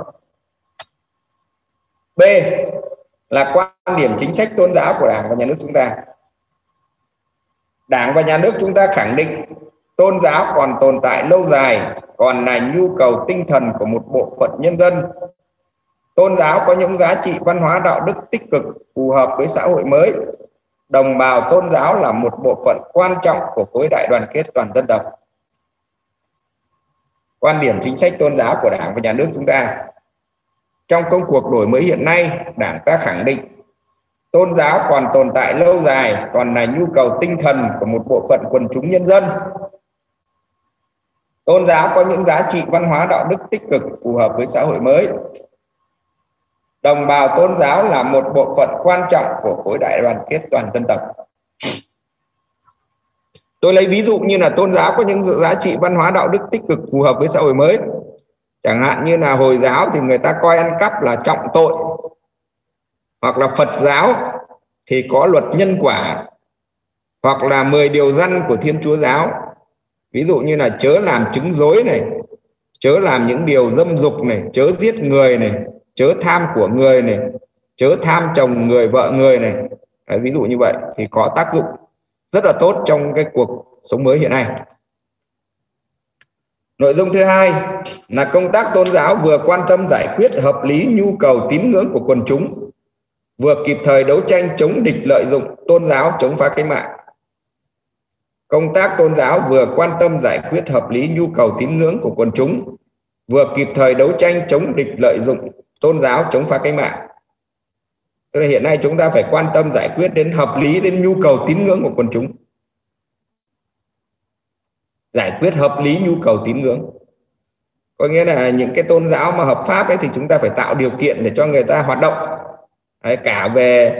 B là quan điểm chính sách tôn giáo của Đảng và Nhà nước chúng ta. Đảng và Nhà nước chúng ta khẳng định tôn giáo còn tồn tại lâu dài, còn là nhu cầu tinh thần của một bộ phận nhân dân. Tôn giáo có những giá trị văn hóa đạo đức tích cực phù hợp với xã hội mới. Đồng bào tôn giáo là một bộ phận quan trọng của khối đại đoàn kết toàn dân tộc. Quan điểm chính sách tôn giáo của Đảng và Nhà nước chúng ta. Trong công cuộc đổi mới hiện nay, Đảng ta khẳng định tôn giáo còn tồn tại lâu dài, còn là nhu cầu tinh thần của một bộ phận quần chúng nhân dân. Tôn giáo có những giá trị văn hóa đạo đức tích cực phù hợp với xã hội mới. Đồng bào tôn giáo là một bộ phận quan trọng của khối đại đoàn kết toàn dân tộc. Tôi lấy ví dụ như là tôn giáo có những giá trị văn hóa đạo đức tích cực phù hợp với xã hội mới. Chẳng hạn như là Hồi giáo thì người ta coi ăn cắp là trọng tội. Hoặc là Phật giáo thì có luật nhân quả. Hoặc là 10 điều răn của Thiên Chúa giáo. Ví dụ như là chớ làm chứng dối này, chớ làm những điều dâm dục này, chớ giết người này, chớ tham của người này, chớ tham chồng người, vợ người này. Đấy, ví dụ như vậy thì có tác dụng rất là tốt trong cái cuộc sống mới hiện nay. Nội dung thứ hai là công tác tôn giáo vừa quan tâm giải quyết hợp lý nhu cầu tín ngưỡng của quần chúng, vừa kịp thời đấu tranh chống địch lợi dụng tôn giáo chống phá cách mạng. Công tác tôn giáo vừa quan tâm giải quyết hợp lý nhu cầu tín ngưỡng của quần chúng, vừa kịp thời đấu tranh chống địch lợi dụng tôn giáo chống phá cách mạng. Tức là hiện nay chúng ta phải quan tâm giải quyết đến hợp lý đến nhu cầu tín ngưỡng của quần chúng. Giải quyết hợp lý nhu cầu tín ngưỡng. Có nghĩa là những cái tôn giáo mà hợp pháp ấy thì chúng ta phải tạo điều kiện để cho người ta hoạt động. Đấy, cả về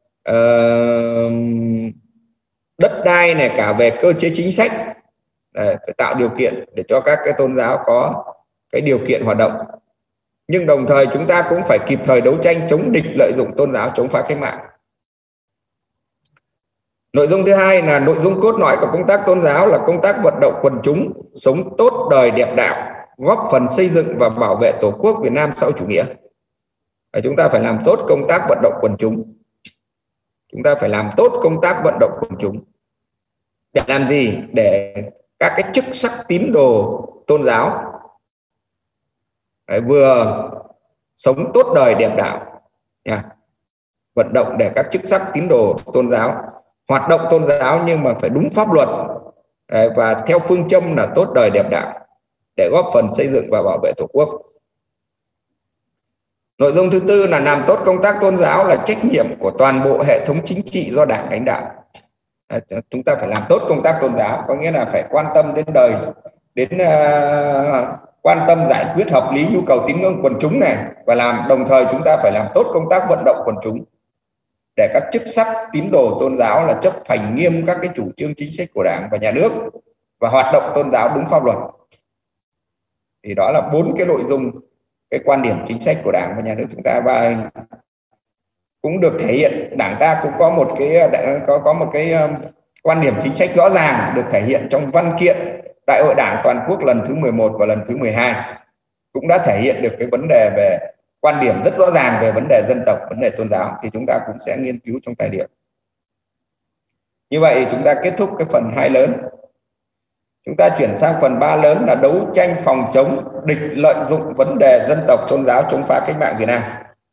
đất đai này, cả về cơ chế chính sách. Đấy, phải tạo điều kiện để cho các cái tôn giáo có cái điều kiện hoạt động. Nhưng đồng thời chúng ta cũng phải kịp thời đấu tranh chống địch lợi dụng tôn giáo chống phá cách mạng. Nội dung thứ hai là nội dung cốt lõi của công tác tôn giáo là công tác vận động quần chúng sống tốt đời đẹp đạo, góp phần xây dựng và bảo vệ Tổ quốc Việt Nam xã hội chủ nghĩa. Chúng ta phải làm tốt công tác vận động quần chúng. chúng ta phải làm tốt công tác vận động quần chúng. Để làm gì? Để các cái chức sắc tín đồ tôn giáo vừa sống tốt đời đẹp đạo nha. Vận động để các chức sắc tín đồ tôn giáo hoạt động tôn giáo nhưng mà phải đúng pháp luật và theo phương châm là tốt đời đẹp đạo, để góp phần xây dựng và bảo vệ Tổ quốc. Nội dung thứ tư là làm tốt công tác tôn giáo là trách nhiệm của toàn bộ hệ thống chính trị do Đảng lãnh đạo. Chúng ta phải làm tốt công tác tôn giáo, có nghĩa là phải quan tâm đến đời, quan tâm giải quyết hợp lý nhu cầu tín ngưỡng quần chúng này, và đồng thời chúng ta phải làm tốt công tác vận động quần chúng để các chức sắc tín đồ tôn giáo là chấp hành nghiêm các cái chủ trương chính sách của Đảng và Nhà nước và hoạt động tôn giáo đúng pháp luật. Thì đó là 4 cái nội dung, cái quan điểm chính sách của Đảng và Nhà nước chúng ta, và cũng được thể hiện. Đảng ta cũng có một cái quan điểm chính sách rõ ràng được thể hiện trong văn kiện Đại hội Đảng toàn quốc lần thứ 11 và lần thứ 12, cũng đã thể hiện được cái vấn đề về quan điểm rất rõ ràng về vấn đề dân tộc, vấn đề tôn giáo, thì chúng ta cũng sẽ nghiên cứu trong tài liệu. Như vậy chúng ta kết thúc cái phần 2 lớn. Chúng ta chuyển sang phần 3 lớn là đấu tranh phòng chống địch lợi dụng vấn đề dân tộc tôn giáo chống phá cách mạng Việt Nam.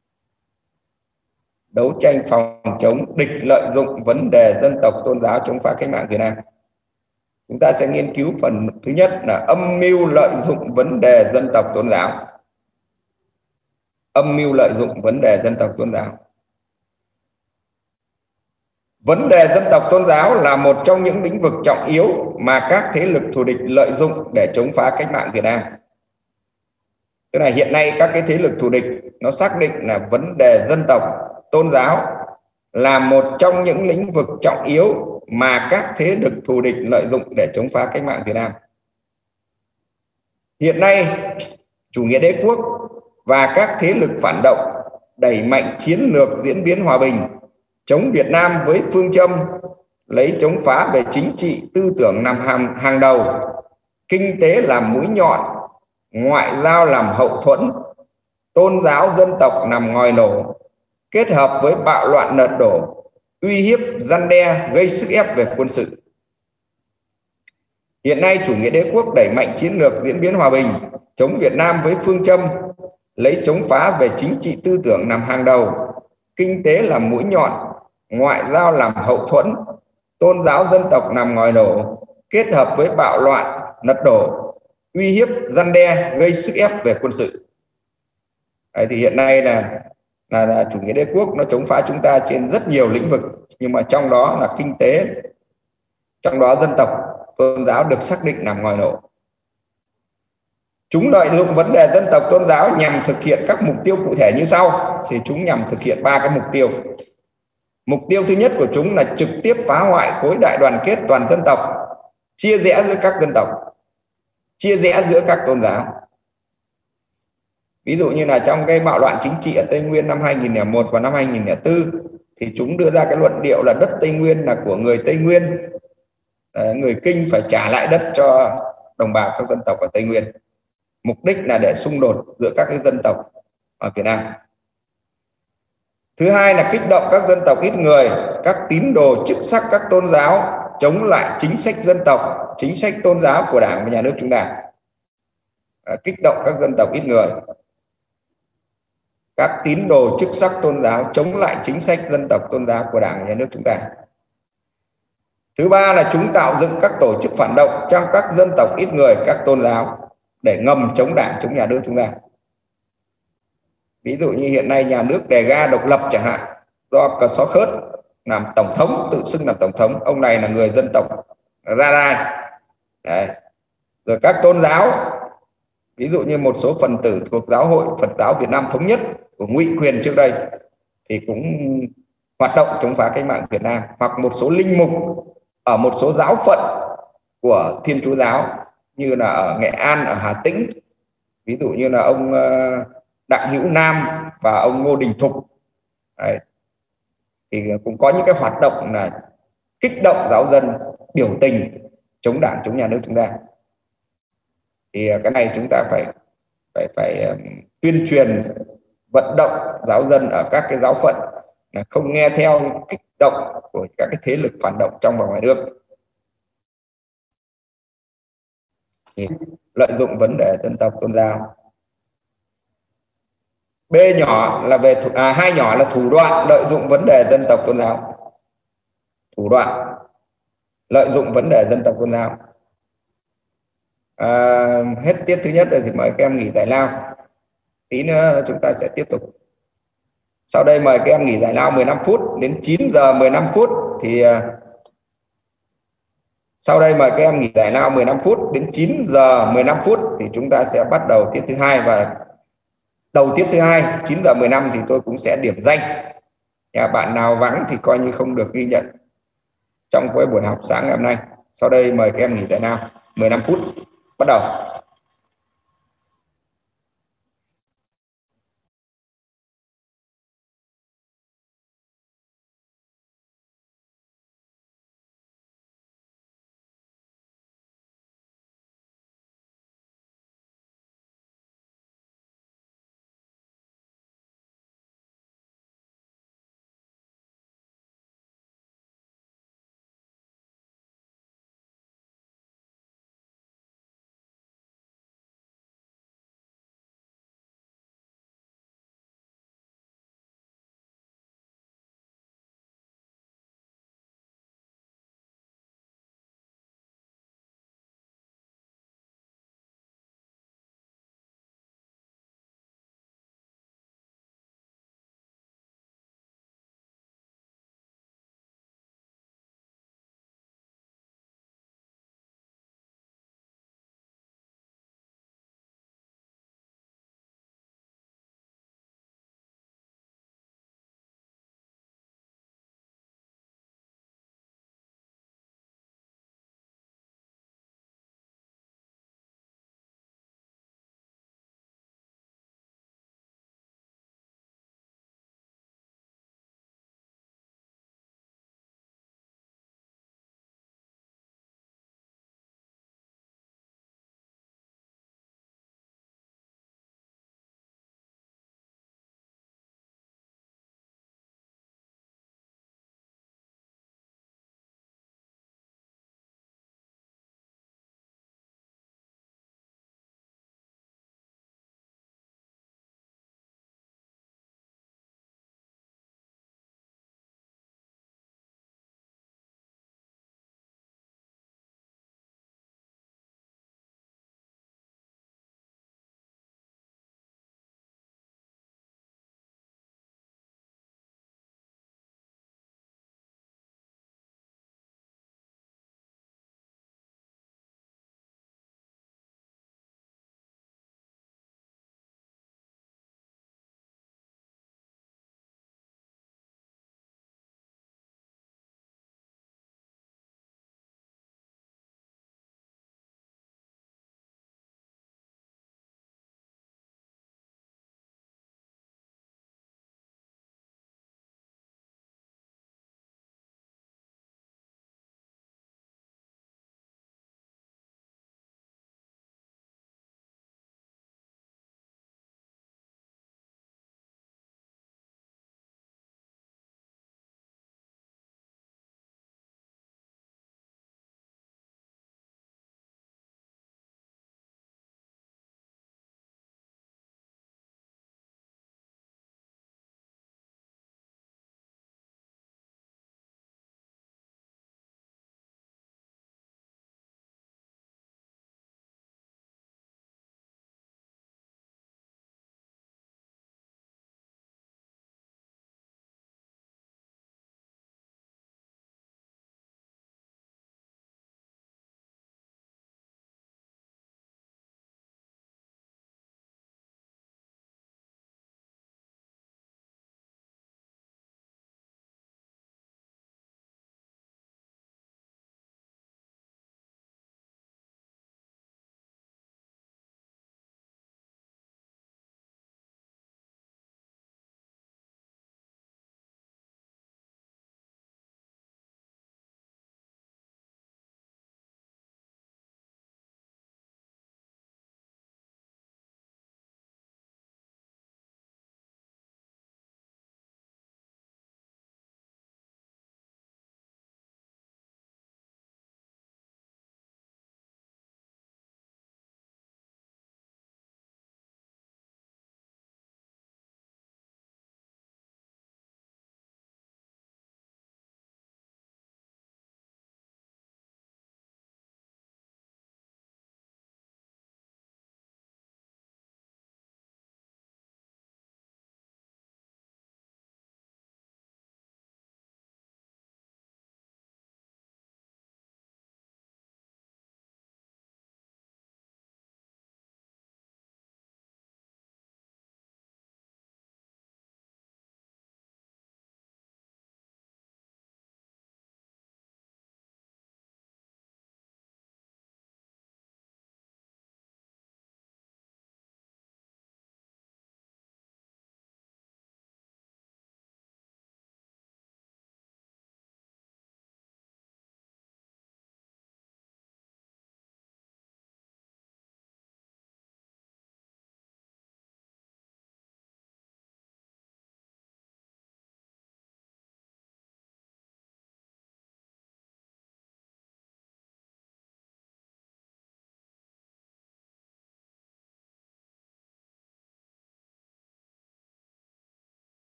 Đấu tranh phòng chống địch lợi dụng vấn đề dân tộc tôn giáo chống phá cách mạng Việt Nam. Chúng ta sẽ nghiên cứu phần thứ nhất là âm mưu lợi dụng vấn đề dân tộc tôn giáo. Âm mưu lợi dụng vấn đề dân tộc tôn giáo. Vấn đề dân tộc tôn giáo là một trong những lĩnh vực trọng yếu mà các thế lực thù địch lợi dụng để chống phá cách mạng Việt Nam. Tức là hiện nay các cái thế lực thù địch nó xác định là vấn đề dân tộc tôn giáo là một trong những lĩnh vực trọng yếu mà các thế lực thù địch lợi dụng để chống phá cách mạng Việt Nam. Hiện nay, chủ nghĩa đế quốc và các thế lực phản động đẩy mạnh chiến lược diễn biến hòa bình, chống Việt Nam với phương châm lấy chống phá về chính trị, tư tưởng làm hàng đầu, kinh tế làm mũi nhọn, ngoại giao làm hậu thuẫn, tôn giáo dân tộc làm ngòi nổ, kết hợp với bạo loạn lật đổ, uy hiếp, răn đe, gây sức ép về quân sự. Hiện nay, chủ nghĩa đế quốc đẩy mạnh chiến lược diễn biến hòa bình, chống Việt Nam với phương châm lấy chống phá về chính trị, tư tưởng làm hàng đầu, kinh tế làm mũi nhọn, ngoại giao làm hậu thuẫn, tôn giáo dân tộc làm ngòi nổ, kết hợp với bạo loạn lật đổ, uy hiếp, răn đe, gây sức ép về quân sự. Đấy, thì hiện nay là chủ nghĩa đế quốc nó chống phá chúng ta trên rất nhiều lĩnh vực, nhưng mà trong đó là kinh tế, trong đó dân tộc tôn giáo được xác định làm ngòi nổ. Chúng lợi dụng vấn đề dân tộc tôn giáo nhằm thực hiện các mục tiêu cụ thể như sau. Thì chúng nhằm thực hiện 3 cái mục tiêu. Mục tiêu thứ nhất của chúng là trực tiếp phá hoại khối đại đoàn kết toàn dân tộc, chia rẽ giữa các dân tộc, chia rẽ giữa các tôn giáo. Ví dụ như là trong cái bạo loạn chính trị ở Tây Nguyên năm 2001 và năm 2004 thì chúng đưa ra cái luận điệu là đất Tây Nguyên là của người Tây Nguyên, người Kinh phải trả lại đất cho đồng bào các dân tộc ở Tây Nguyên. Mục đích là để xung đột giữa các cái dân tộc ở Việt Nam. Thứ hai là kích động các dân tộc ít người, các tín đồ chức sắc các tôn giáo chống lại chính sách dân tộc, chính sách tôn giáo của Đảng và Nhà nước chúng ta. Kích động các dân tộc ít người, các tín đồ chức sắc tôn giáo chống lại chính sách dân tộc tôn giáo của Đảng và Nhà nước chúng ta. Thứ ba là chúng tạo dựng các tổ chức phản động trong các dân tộc ít người, các tôn giáo để ngầm chống Đảng, chống Nhà nước chúng ta. Ví dụ như hiện nay nhà nước đề ga độc lập chẳng hạn, do Cờ Xó Khớt làm tổng thống, tự xưng làm tổng thống, ông này là người dân tộc Ra Rai. Đấy. Rồi các tôn giáo, ví dụ như một số phần tử thuộc Giáo hội Phật giáo Việt Nam Thống nhất của Ngụy Quyền trước đây thì cũng hoạt động chống phá cách mạng Việt Nam, hoặc một số linh mục ở một số giáo phận của Thiên Chúa giáo như là ở Nghệ An, ở Hà Tĩnh, ví dụ như là ông Đặng Hữu Nam và ông Ngô Đình Thục. Đấy. Thì cũng có những cái hoạt động là kích động giáo dân biểu tình chống Đảng, chống Nhà nước chúng ta. Thì cái này chúng ta phải tuyên truyền, vận động giáo dân ở các cái giáo phận là không nghe theo động của các cái thế lực phản động trong và ngoài nước. Lợi dụng vấn đề dân tộc tôn giáo. B nhỏ là về hai nhỏ là thủ đoạn lợi dụng vấn đề dân tộc tôn giáo. Thủ đoạn lợi dụng vấn đề dân tộc tôn giáo. Hết tiết thứ nhất rồi thì mời các em nghỉ giải lao. Tí nữa chúng ta sẽ tiếp tục. Sau đây mời các em nghỉ giải lao 15 phút đến 9 giờ 15 phút thì sau đây mời các em nghỉ giải lao 15 phút đến 9 giờ 15 phút thì chúng ta sẽ bắt đầu tiết thứ hai, và đầu tiết thứ hai 9 giờ 15 thì tôi cũng sẽ điểm danh. Bạn nào vắng thì coi như không được ghi nhận trong cái buổi học sáng ngày hôm nay. Sau đây mời các em nghỉ giải lao 15 phút, bắt đầu.